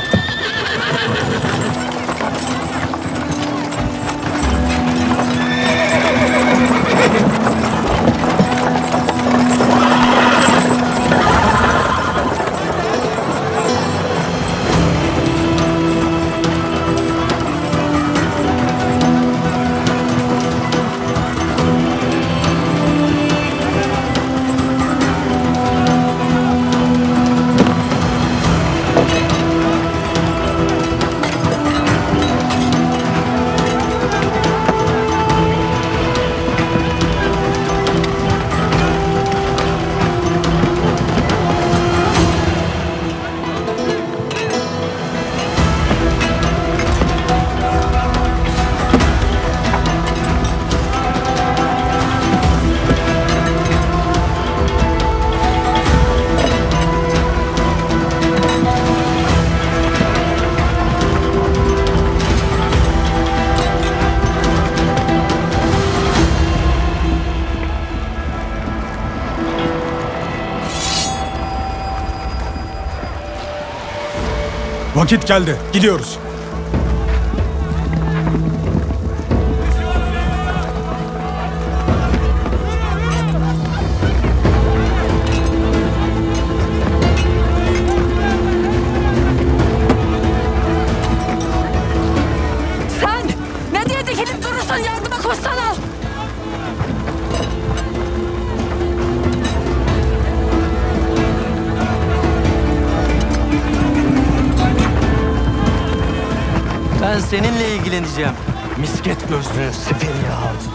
Speaker 5: Vakit geldi. Gidiyoruz.
Speaker 18: Sen ne diye dikilip durursun, yardıma koşsana.
Speaker 20: Ben seninle ilgileneceğim. Misket gözlü Seferi Hatun.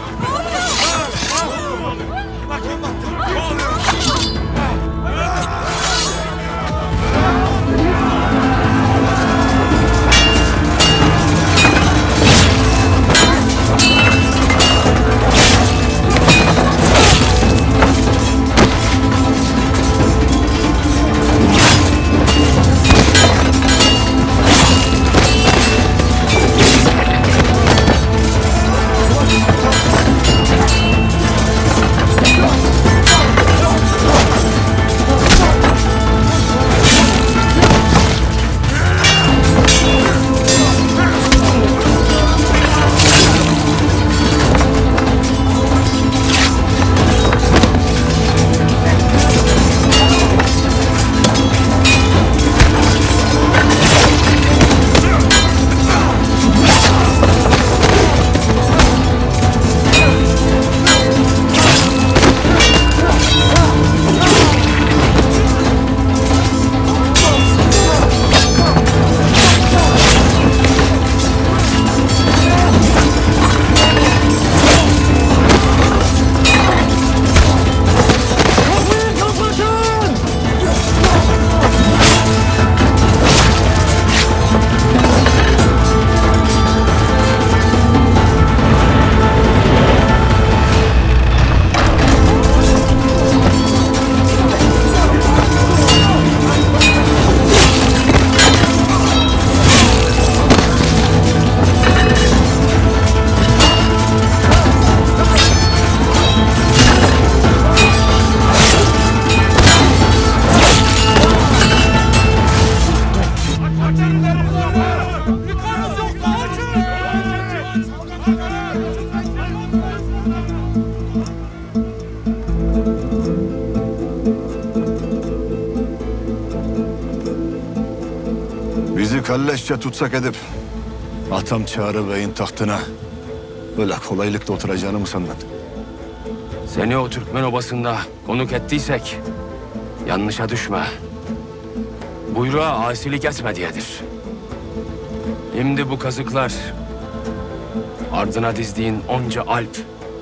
Speaker 1: Bizi kalleşçe tutsak edip atam Çağrı Bey'in tahtına böyle kolaylıkla oturacağını mı sandın?
Speaker 2: Seni o Türkmen obasında konuk ettiysek yanlışa düşme. Buyruğa asilik etme diyedir. Şimdi bu kazıklar, ardına dizdiğin onca alp,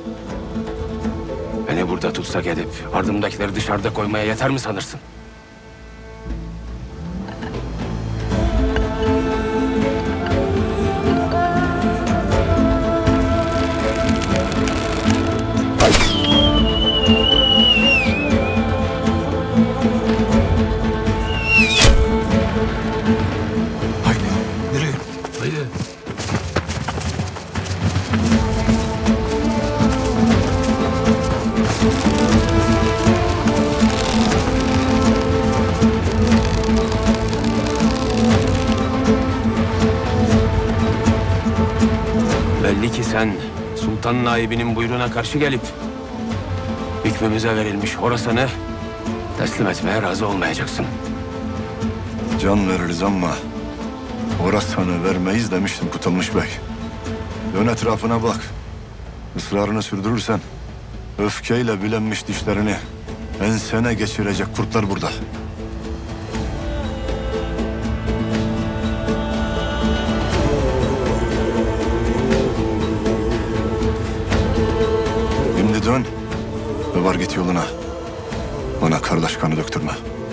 Speaker 2: beni burada tutsak edip ardımdakileri dışarıda koymaya yeter mi sanırsın? Belli ki sen Sultan Naibinin buyruğuna karşı gelip hükmümüze verilmiş Horasan'ı teslim etmeye razı olmayacaksın.
Speaker 1: Can veririz ama Horasan'ı vermeyiz demiştim Kutulmuş Bey. Dön etrafına bak. Israrını sürdürürsen öfkeyle bilenmiş dişlerini ensene geçirecek kurtlar burada. Şimdi dön ve var git yoluna. Bana kardeş kanı döktürme.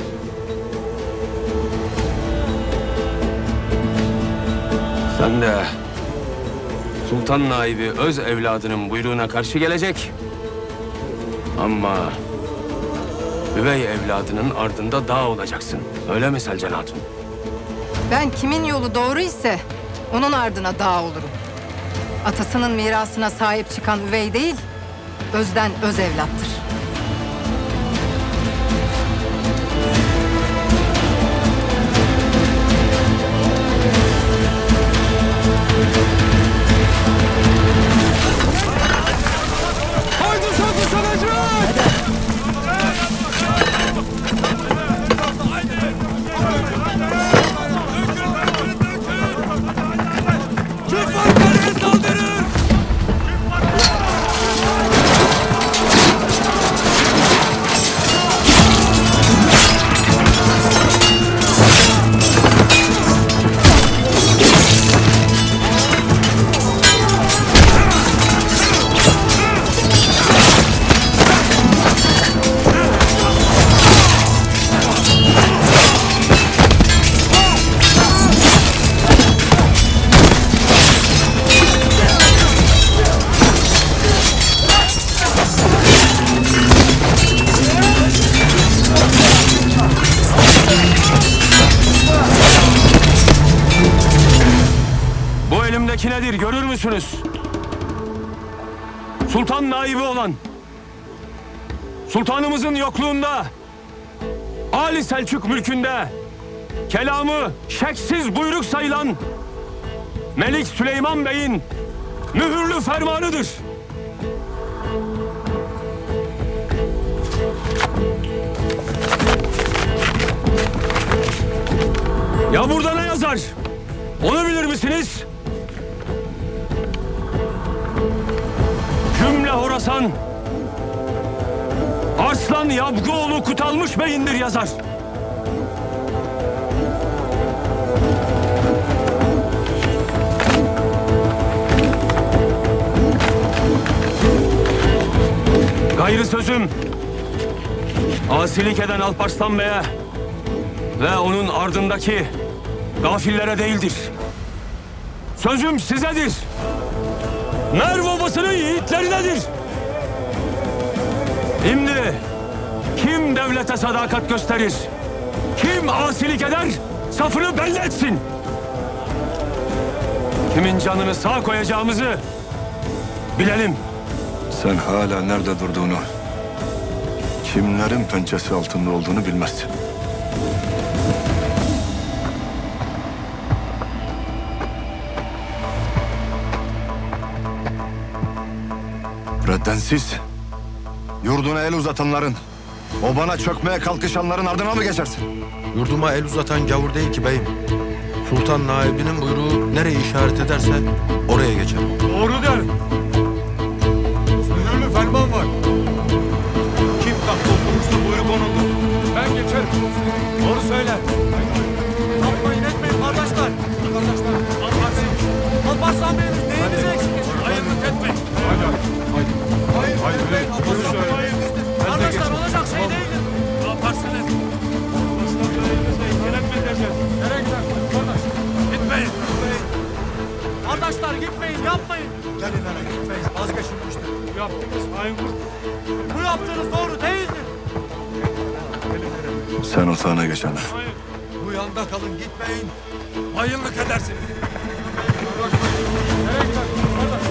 Speaker 2: Sen de Sultan Naibi öz evladının buyruğuna karşı gelecek. Ama üvey evladının ardında dağ olacaksın. Öyle mi Selcan Hatun?
Speaker 22: Ben kimin yolu doğru ise onun ardına dağ olurum. Atasının mirasına sahip çıkan üvey değil, özden öz evlattır.
Speaker 2: Nedir görür müsünüz? Sultan naibi olan, sultanımızın yokluğunda, Ali Selçuk mülkünde kelamı şeksiz buyruk sayılan Melik Süleyman Bey'in mühürlü fermanıdır. Ya burada ne yazar? Onu bilir misiniz? Cümle Horasan Arslan Yabguoğlu Kutalmış Bey'indir yazar. Gayrı sözüm asilik eden Alparslan Bey'e ve onun ardındaki gafillere değildir. Sözüm sizedir. Merv Obası'nın yiğitlerinedir. Şimdi kim devlete sadakat gösterir, kim asilik eder, safını belli etsin. Kimin canını sağ koyacağımızı bilelim.
Speaker 1: Sen hala nerede durduğunu, kimlerin pençesi altında olduğunu bilmezsin. Reddensiz, yurduna el uzatanların, obana çökmeye kalkışanların ardına mı geçersin?
Speaker 16: Yurduma el uzatan gavur değil ki beyim. Sultan naibinin buyruğu nereye işaret ederse oraya geçer.
Speaker 9: Doğru der. Önemli ferman var. Kim taht oturursa buyruk onundur. Ben geçerim. Doğru söyler. Yapmayın etmeyin kardeşler. Kardeşler. Alparslan Bey'imiz neyinizi eksik? Hayırlık etmeyin. Haydi. Hayır. Hayır. Alparslan Bey'imizdir. Kardeşler olacak şey değildir. Ne yaparsınız? Alparslan Bey'imizle ilgilenme edeceğiz. Nereye gidersiniz kardeş? Gitmeyin. Kardeşler gitmeyin, yapmayın. Gelin hele gitmeyin, vazgeçin bu işte. Bu yaptığınız hain vur. Bu yaptığınız doğru değildir.
Speaker 1: Sen otağına geç ana.
Speaker 9: Hayır. Bu yanda kalın, gitmeyin. Hayırlık edersiniz. Nereye gidersiniz kardeş?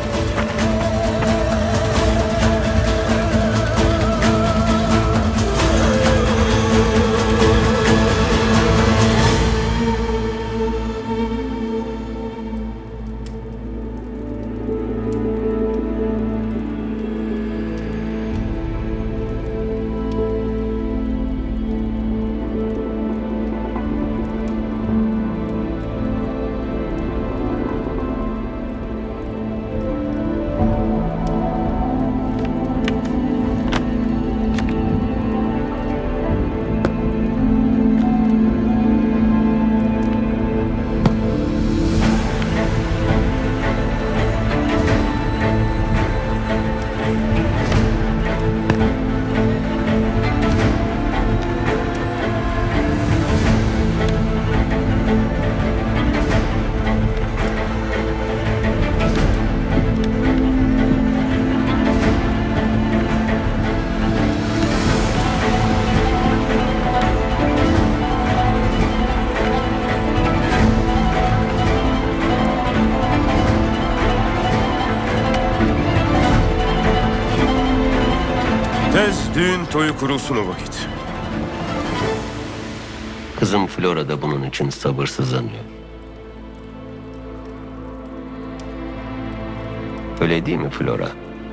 Speaker 3: Düğün toyu kurulsun o vakit.
Speaker 10: Kızım Flora da bunun için sabırsızlanıyor. Öyle değil mi Flora?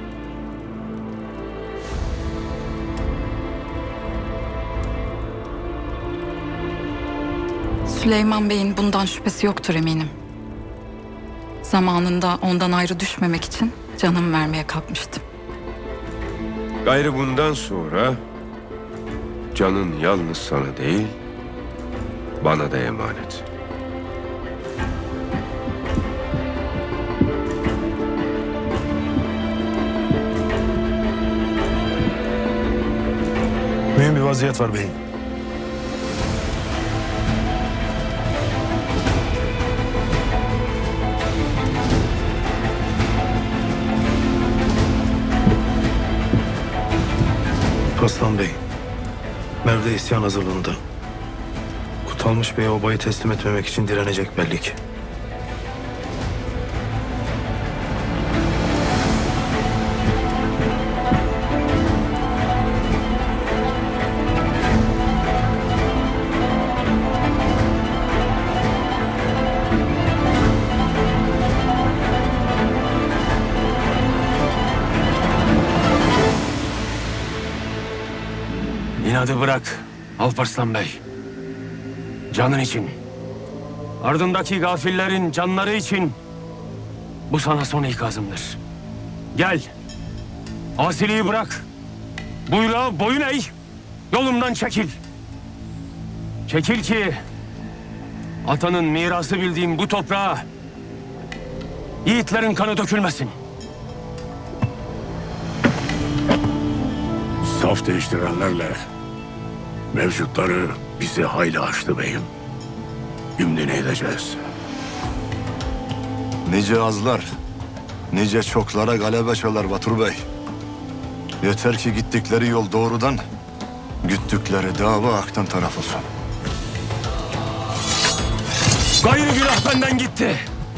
Speaker 21: Süleyman Bey'in bundan şüphesi yoktur eminim. Zamanında ondan ayrı düşmemek için canımı vermeye kalkmıştım.
Speaker 3: Gayrı bundan sonra canın yalnız sana değil, bana da emanet.
Speaker 6: Mühim bir vaziyet var beyim. Alparslan Bey, Merv'de isyan hazırlığında. Kutalmış Bey'e obayı teslim etmemek için direnecek belli ki.
Speaker 2: İnadı bırak Alparslan Bey. Canın için. Ardındaki gafillerin canları için. Bu sana son ikazımdır. Gel. Asiliği bırak. Buyruğa boyun eğ. Yolumdan çekil. Çekil ki atanın mirası bildiğim bu toprağa yiğitlerin kanı dökülmesin.
Speaker 7: Saf değiştirenlerle mevcutları bize hayli açtı beyim. Şimdi ne edeceğiz?
Speaker 1: Nice azlar, nice çoklara galebe çalar Batur Bey. Yeter ki gittikleri yol doğrudan, güttükleri dava haktan taraf olsun.
Speaker 2: Gayrı günah benden gitti.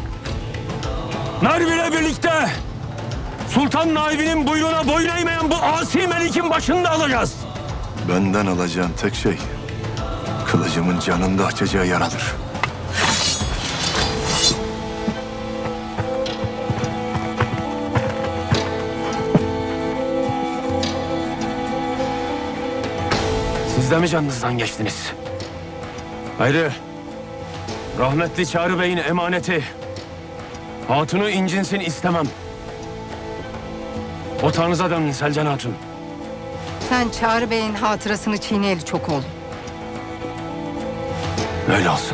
Speaker 2: Merv ile birlikte Sultan naibinin buyruğuna boyun eğmeyen bu asi melikin başını da alacağız.
Speaker 1: Benden alacağın tek şey, kılıcımın canında açacağı yaradır.
Speaker 2: Siz de mi canınızdan geçtiniz? Gayrı Rahmetli Çağrı Bey'in emaneti. Hatunu incinsin istemem. Otağınıza dönün Selcan Hatun.
Speaker 22: Sen Çağrı Bey'in hatırasını çiğneyeli çok oldu.
Speaker 2: Öyle olsun.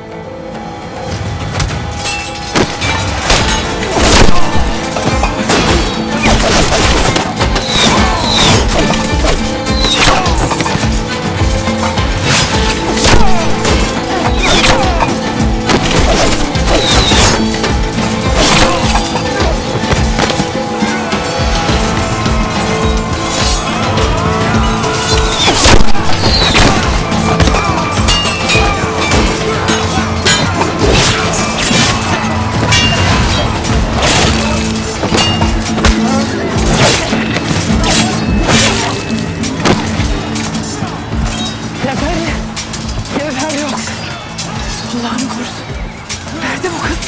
Speaker 8: Allah'ım korusun. Nerede bu kız?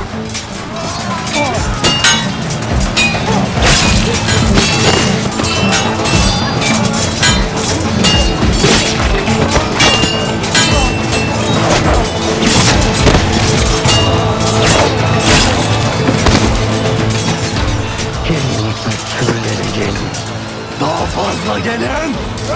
Speaker 13: Gelin türleri gelin. Daha fazla gelin.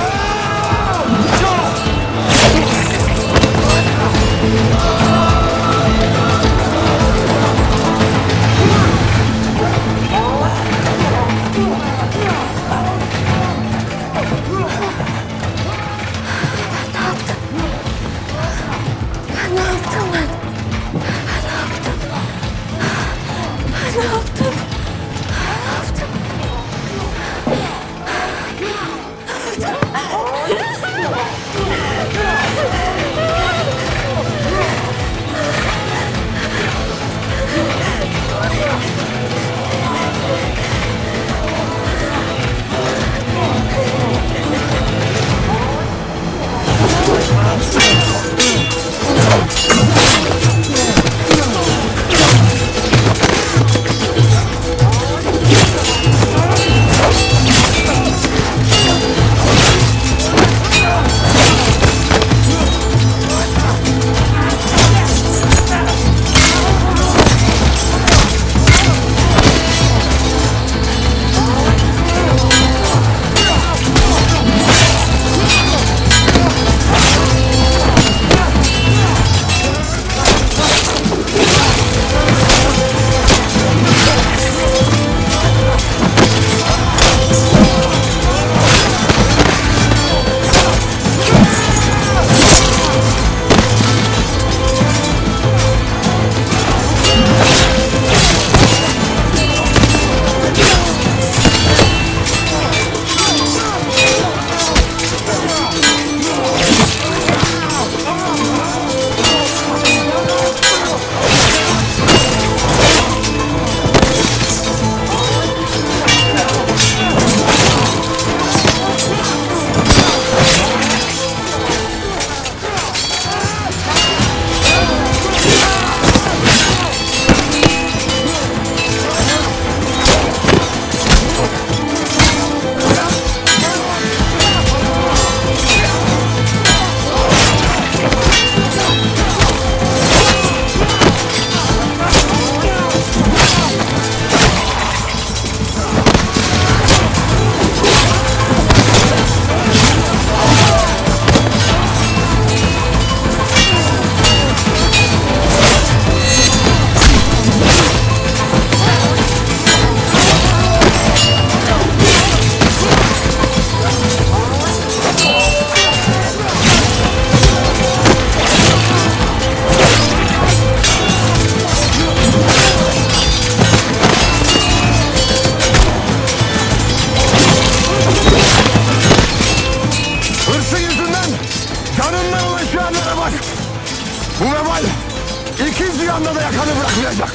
Speaker 13: Bu vebal ikinci yanda da yakanı bırakmayacak.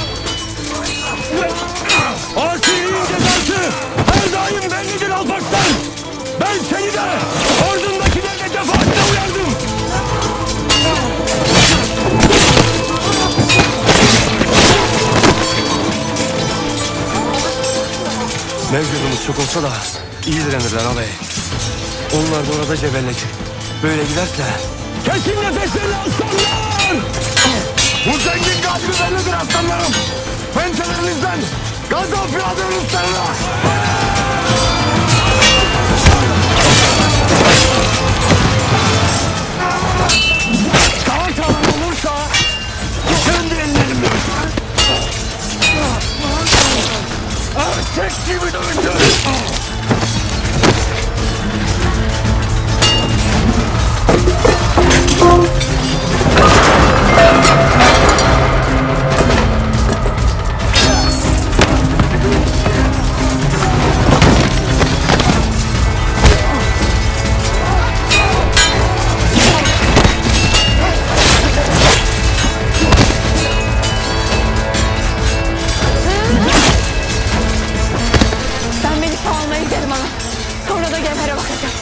Speaker 13: Asiliğin cezası her daim bellidir Alparslan. Ben seni de ordundakileri de defaatle uyardım.
Speaker 2: Mevcudumuz çok olsa da iyi direnirler ağabey. Onlar da orada cebelleşir. Böyle giderse...
Speaker 13: Kesin nefeslerini aslanlar! Komutanlarım, pençelerinizden Gaza piyade Ruslarına! Sağ kalan olursa kendi ellerimle erkek gibi döveceğiz!
Speaker 18: Ben Melih'i almaya giderim ana. Sonra da Gevher'e bakacağım.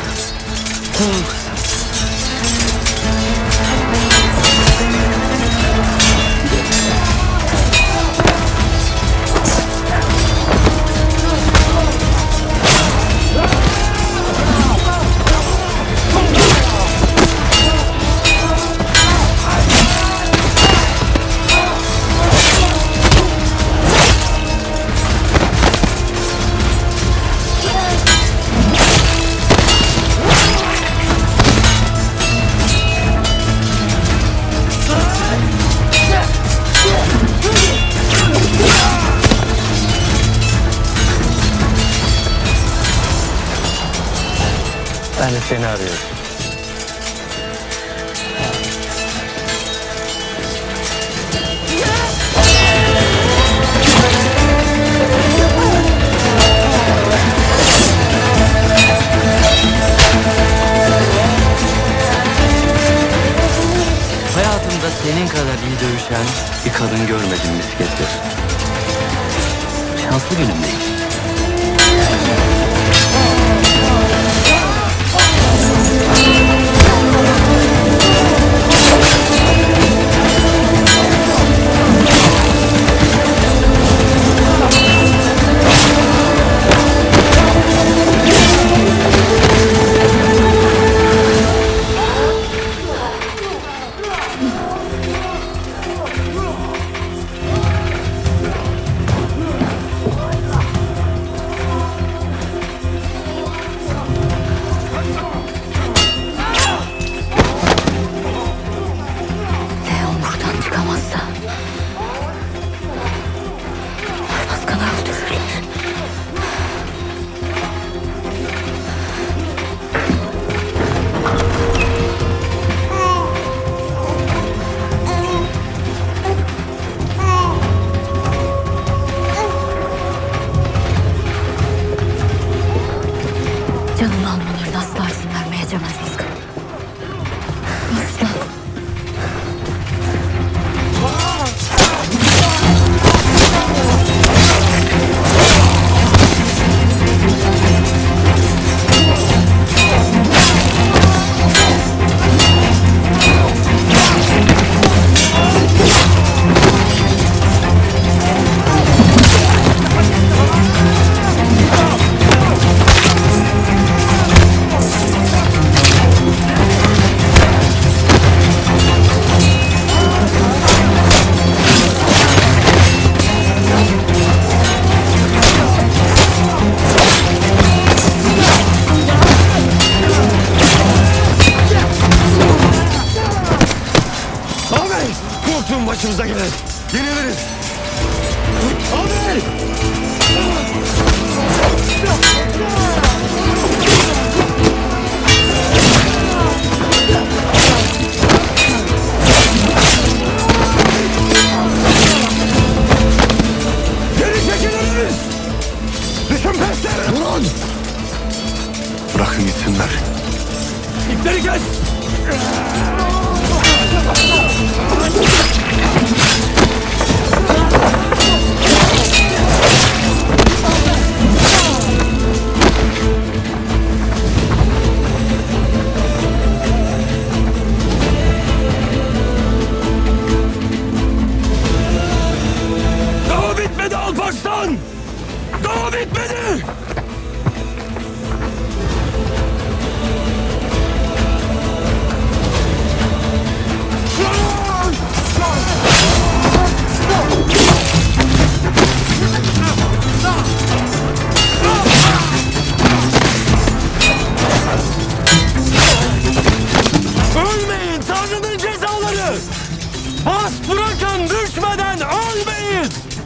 Speaker 20: Ben de seni arıyorum. Hayatımda senin kadar iyi dövüşen bir kadın görmedim miskettir. Şanslı günümdeyim.
Speaker 18: Leon buradan çıkamazsa Arbaskan'ı öldürürler. Canını almalarına asla izin vermeyeceğim Arbaskan. Asla.
Speaker 13: Ağabey! Korktuğum başımıza gelir. Yeniliriz. Ağabey! Geri çekiliriz! Düşün pesler! Durun!
Speaker 1: Bırakın gitsinler.
Speaker 13: İpleri kes! Bas bırakın düşmeden ölmeyin.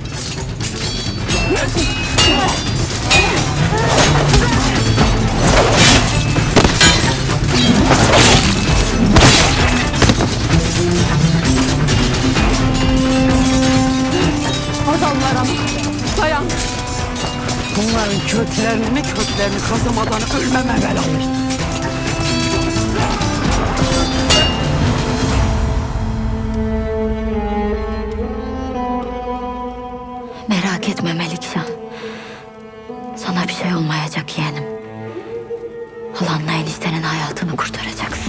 Speaker 4: Azamlara dayan. Bunların köklerini kazımadan ölmeme belalı.
Speaker 11: Merak etme Melikşah. Sana bir şey olmayacak yeğenim. Halanla eniştenin hayatını kurtaracaksın.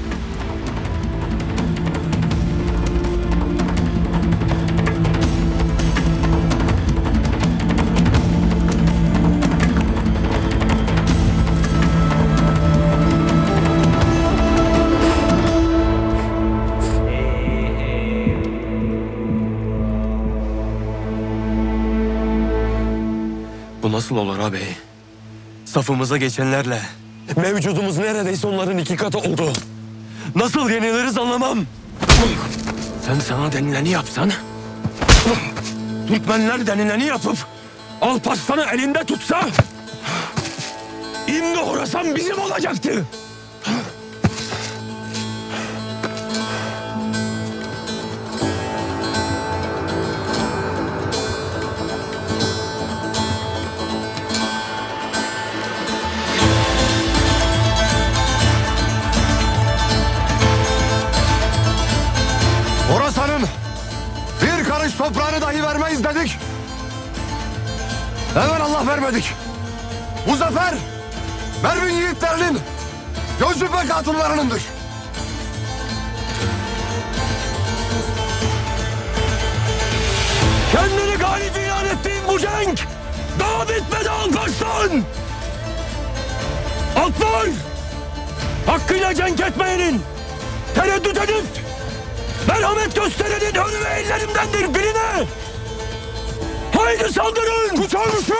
Speaker 19: Bu nasıl olur ağabey? Safımıza geçenlerle mevcudumuz neredeyse onların 2 katı oldu. Nasıl yeniliriz anlamam. Sen sana denileni yapsan, Türkmenler denileni yapıp Alparslan'ı elinde tutsa, şimdi Horasan bizim olacaktı.
Speaker 12: Horasan'ın bir karış toprağını dahi vermeyiz dedik. Hemen Allah vermedik. Bu zafer Mervin yiğitlerinin, Gözcübek hatunlarınındır.
Speaker 13: Kendini galip ilan ettiğin bu cenk daha bitmedi Alparslan. Atlar hakkıyla cenk etmeyenin, tereddüt edip merhamet gösterenin önü ve ellerindendir birine. Haydi saldırın! Kuçarmışı!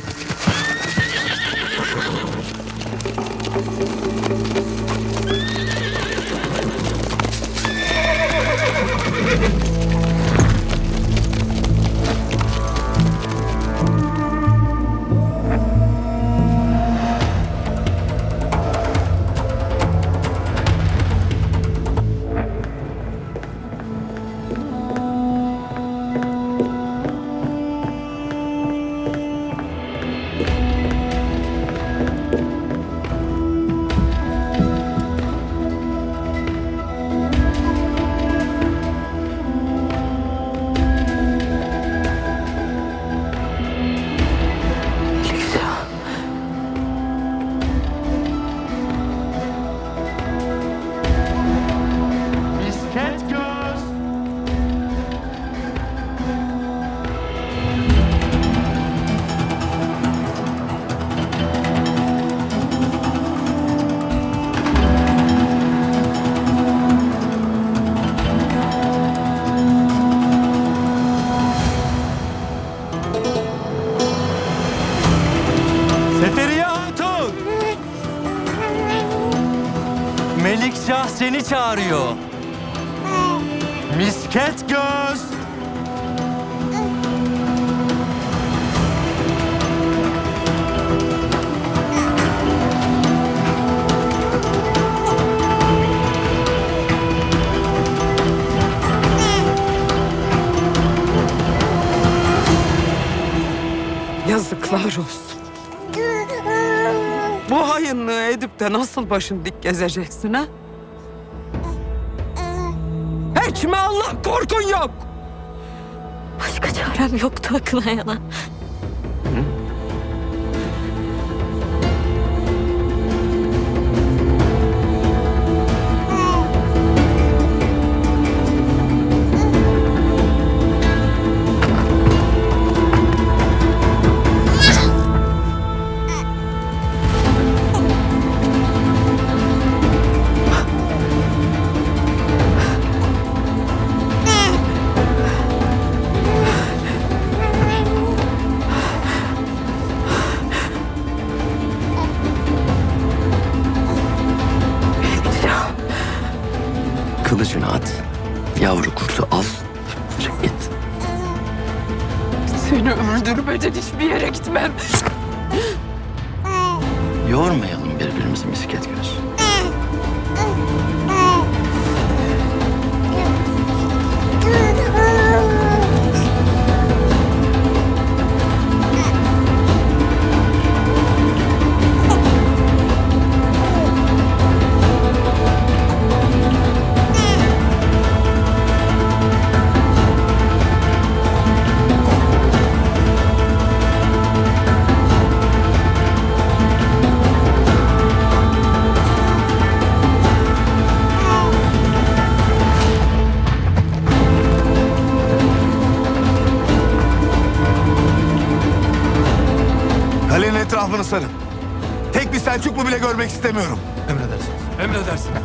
Speaker 20: Melikşah seni çağırıyor. Misket göz.
Speaker 4: Yazıklar olsun. Bu hayınlığı edip de nasıl başın dik gezeceksin ha? Hiç mi Allah korkun yok?
Speaker 11: Başka çarem yoktu akıl ayana.
Speaker 20: Yavru kurtu al. Çık git.
Speaker 18: Seni öldürmeden hiçbir yere gitmem.
Speaker 20: Yormayalım birbirimizi misket göz.
Speaker 16: Kalenin etrafını sarın. Tek bir Selçuklu bile görmek istemiyorum.
Speaker 9: Emredersiniz. Emredersiniz.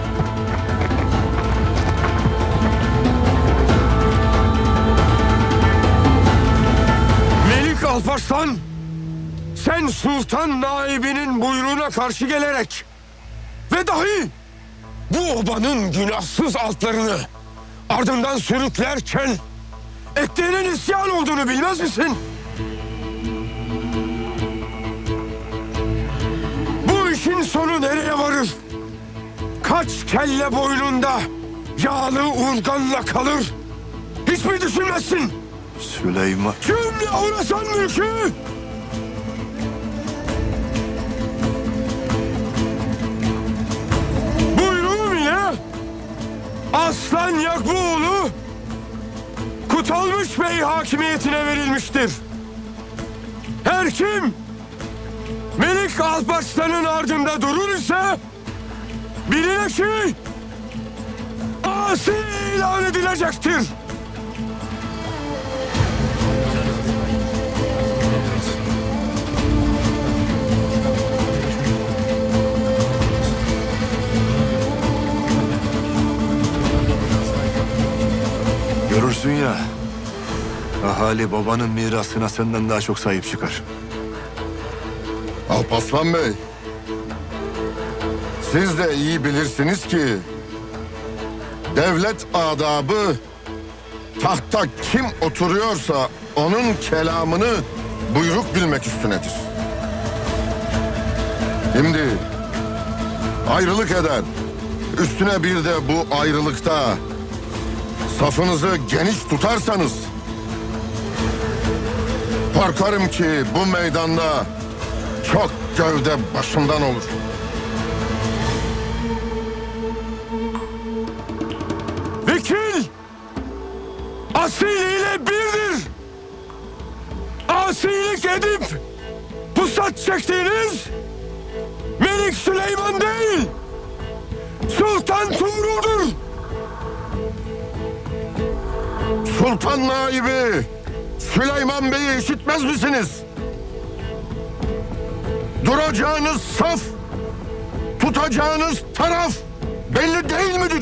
Speaker 3: Melik Alparslan, sen sultan naibinin buyruğuna karşı gelerek ve dahi bu obanın günahsız altlarını ardından sürüklerken ettiğinin isyan olduğunu bilmez misin? Bu işin sonu nereye varır? Kaç kelle boynunda yağlı urganla kalır? Hiç mi düşünmezsin?
Speaker 1: Süleyman...
Speaker 3: Cümle Horasan mülkü! Buyruğum ile Aslan Yakbuoğlu Kutalmış Bey hakimiyetine verilmiştir. Her kim Melik Alparslan'ın ardında durur ise biline ki asi ilan edilecektir.
Speaker 1: Görürsün ya, ahali babanın mirasına senden daha çok sahip çıkar.
Speaker 12: Alparslan Bey, siz de iyi bilirsiniz ki devlet adabı tahta kim oturuyorsa onun kelamını buyruk bilmek üstünedir. Şimdi ayrılık eder, üstüne bir de bu ayrılıkta safınızı geniş tutarsanız korkarım ki bu meydanda çok gövde başımdan olur.
Speaker 3: Vekil asiliyle birdir. Asilik edip pusat çektiğiniz Melik Süleyman değil, Sultan Tuğrul'dur.
Speaker 12: Sultan naibi Süleyman Bey'i işitmez misiniz? Duracağınız saf, tutacağınız taraf belli değil midir?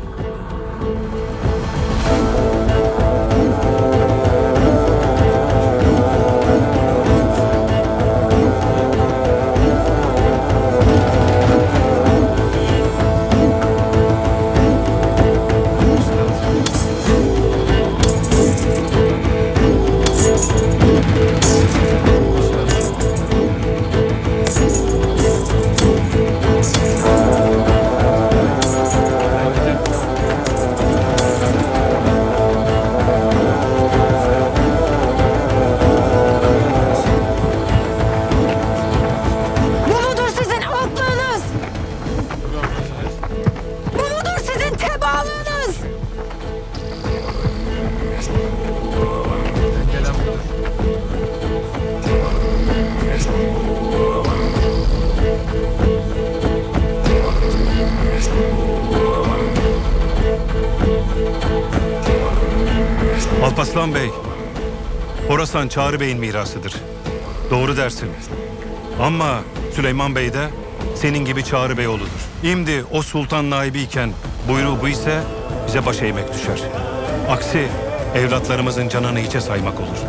Speaker 6: Alparslan Bey, Horasan Çağrı Bey'in mirasıdır. Doğru dersin. Ama Süleyman Bey de senin gibi Çağrı Bey oğludur. Şimdi o sultan naibiyken buyruğu bu ise bize baş eğmek düşer. Aksi evlatlarımızın canını hiçe saymak olur.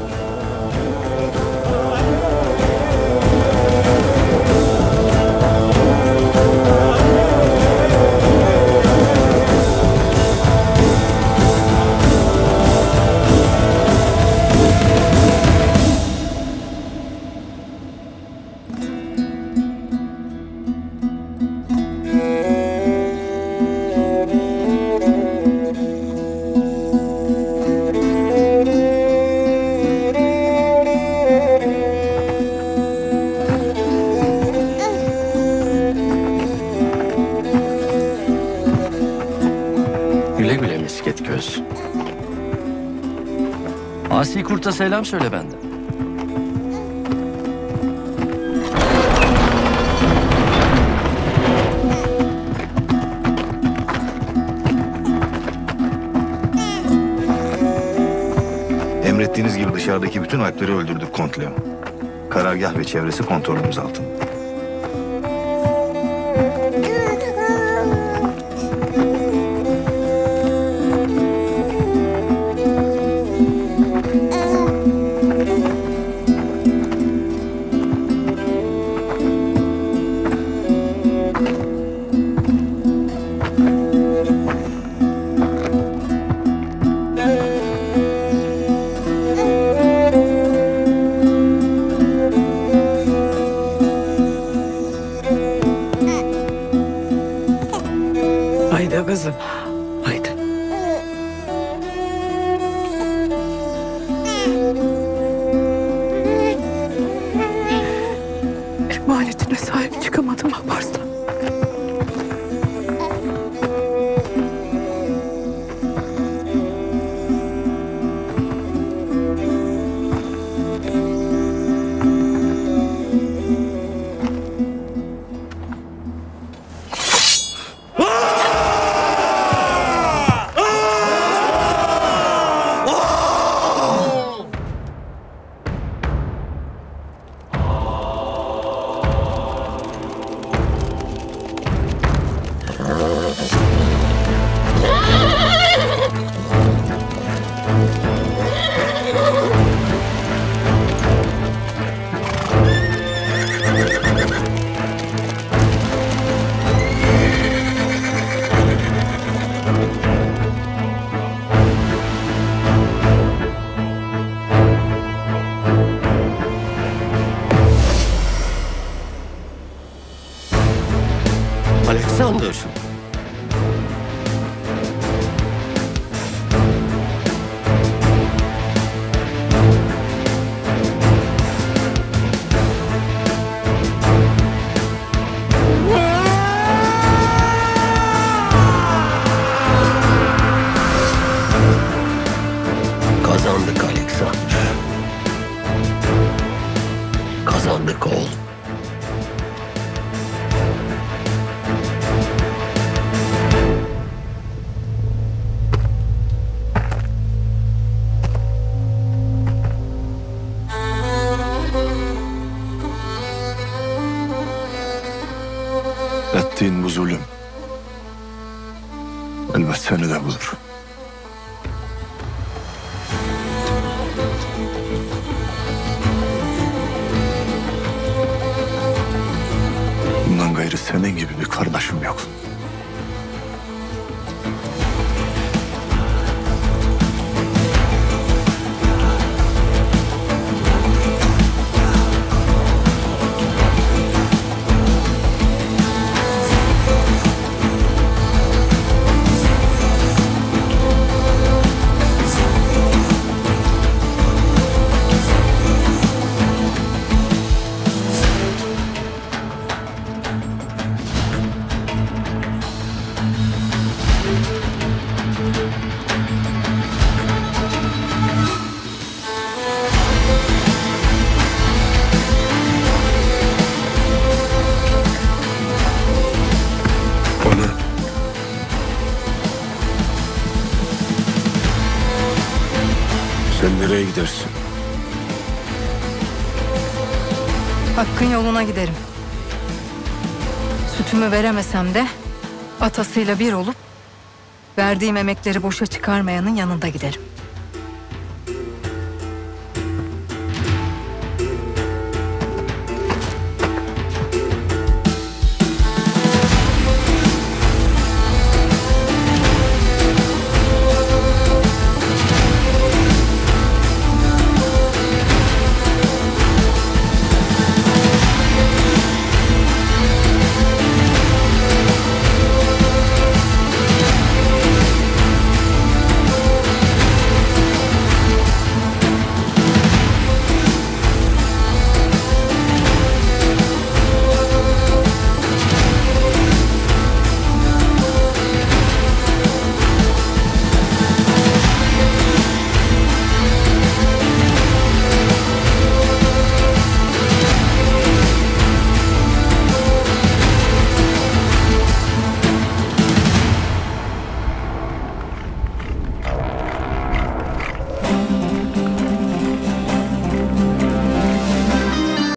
Speaker 20: Göz. Asi Kurt'a selam söyle benden.
Speaker 14: Emrettiğiniz gibi dışarıdaki bütün Alpleri öldürdük Kont Leon. Karargah ve çevresi kontrolümüz altında.
Speaker 4: Haydi kızım. Haydi. Emanetine sahip çıkamadım Alparslan.
Speaker 10: Alexander. Kazandık Alexander. Kazandık oğlum.
Speaker 1: Ettiğin bu zulüm elbet seni de bulur. Bundan gayrı senin gibi bir kardeşim yok. Sen nereye gidersin?
Speaker 22: Hakkın yoluna giderim. Sütümü veremesem de atasıyla bir olup verdiğim emekleri boşa çıkarmayanın yanında giderim.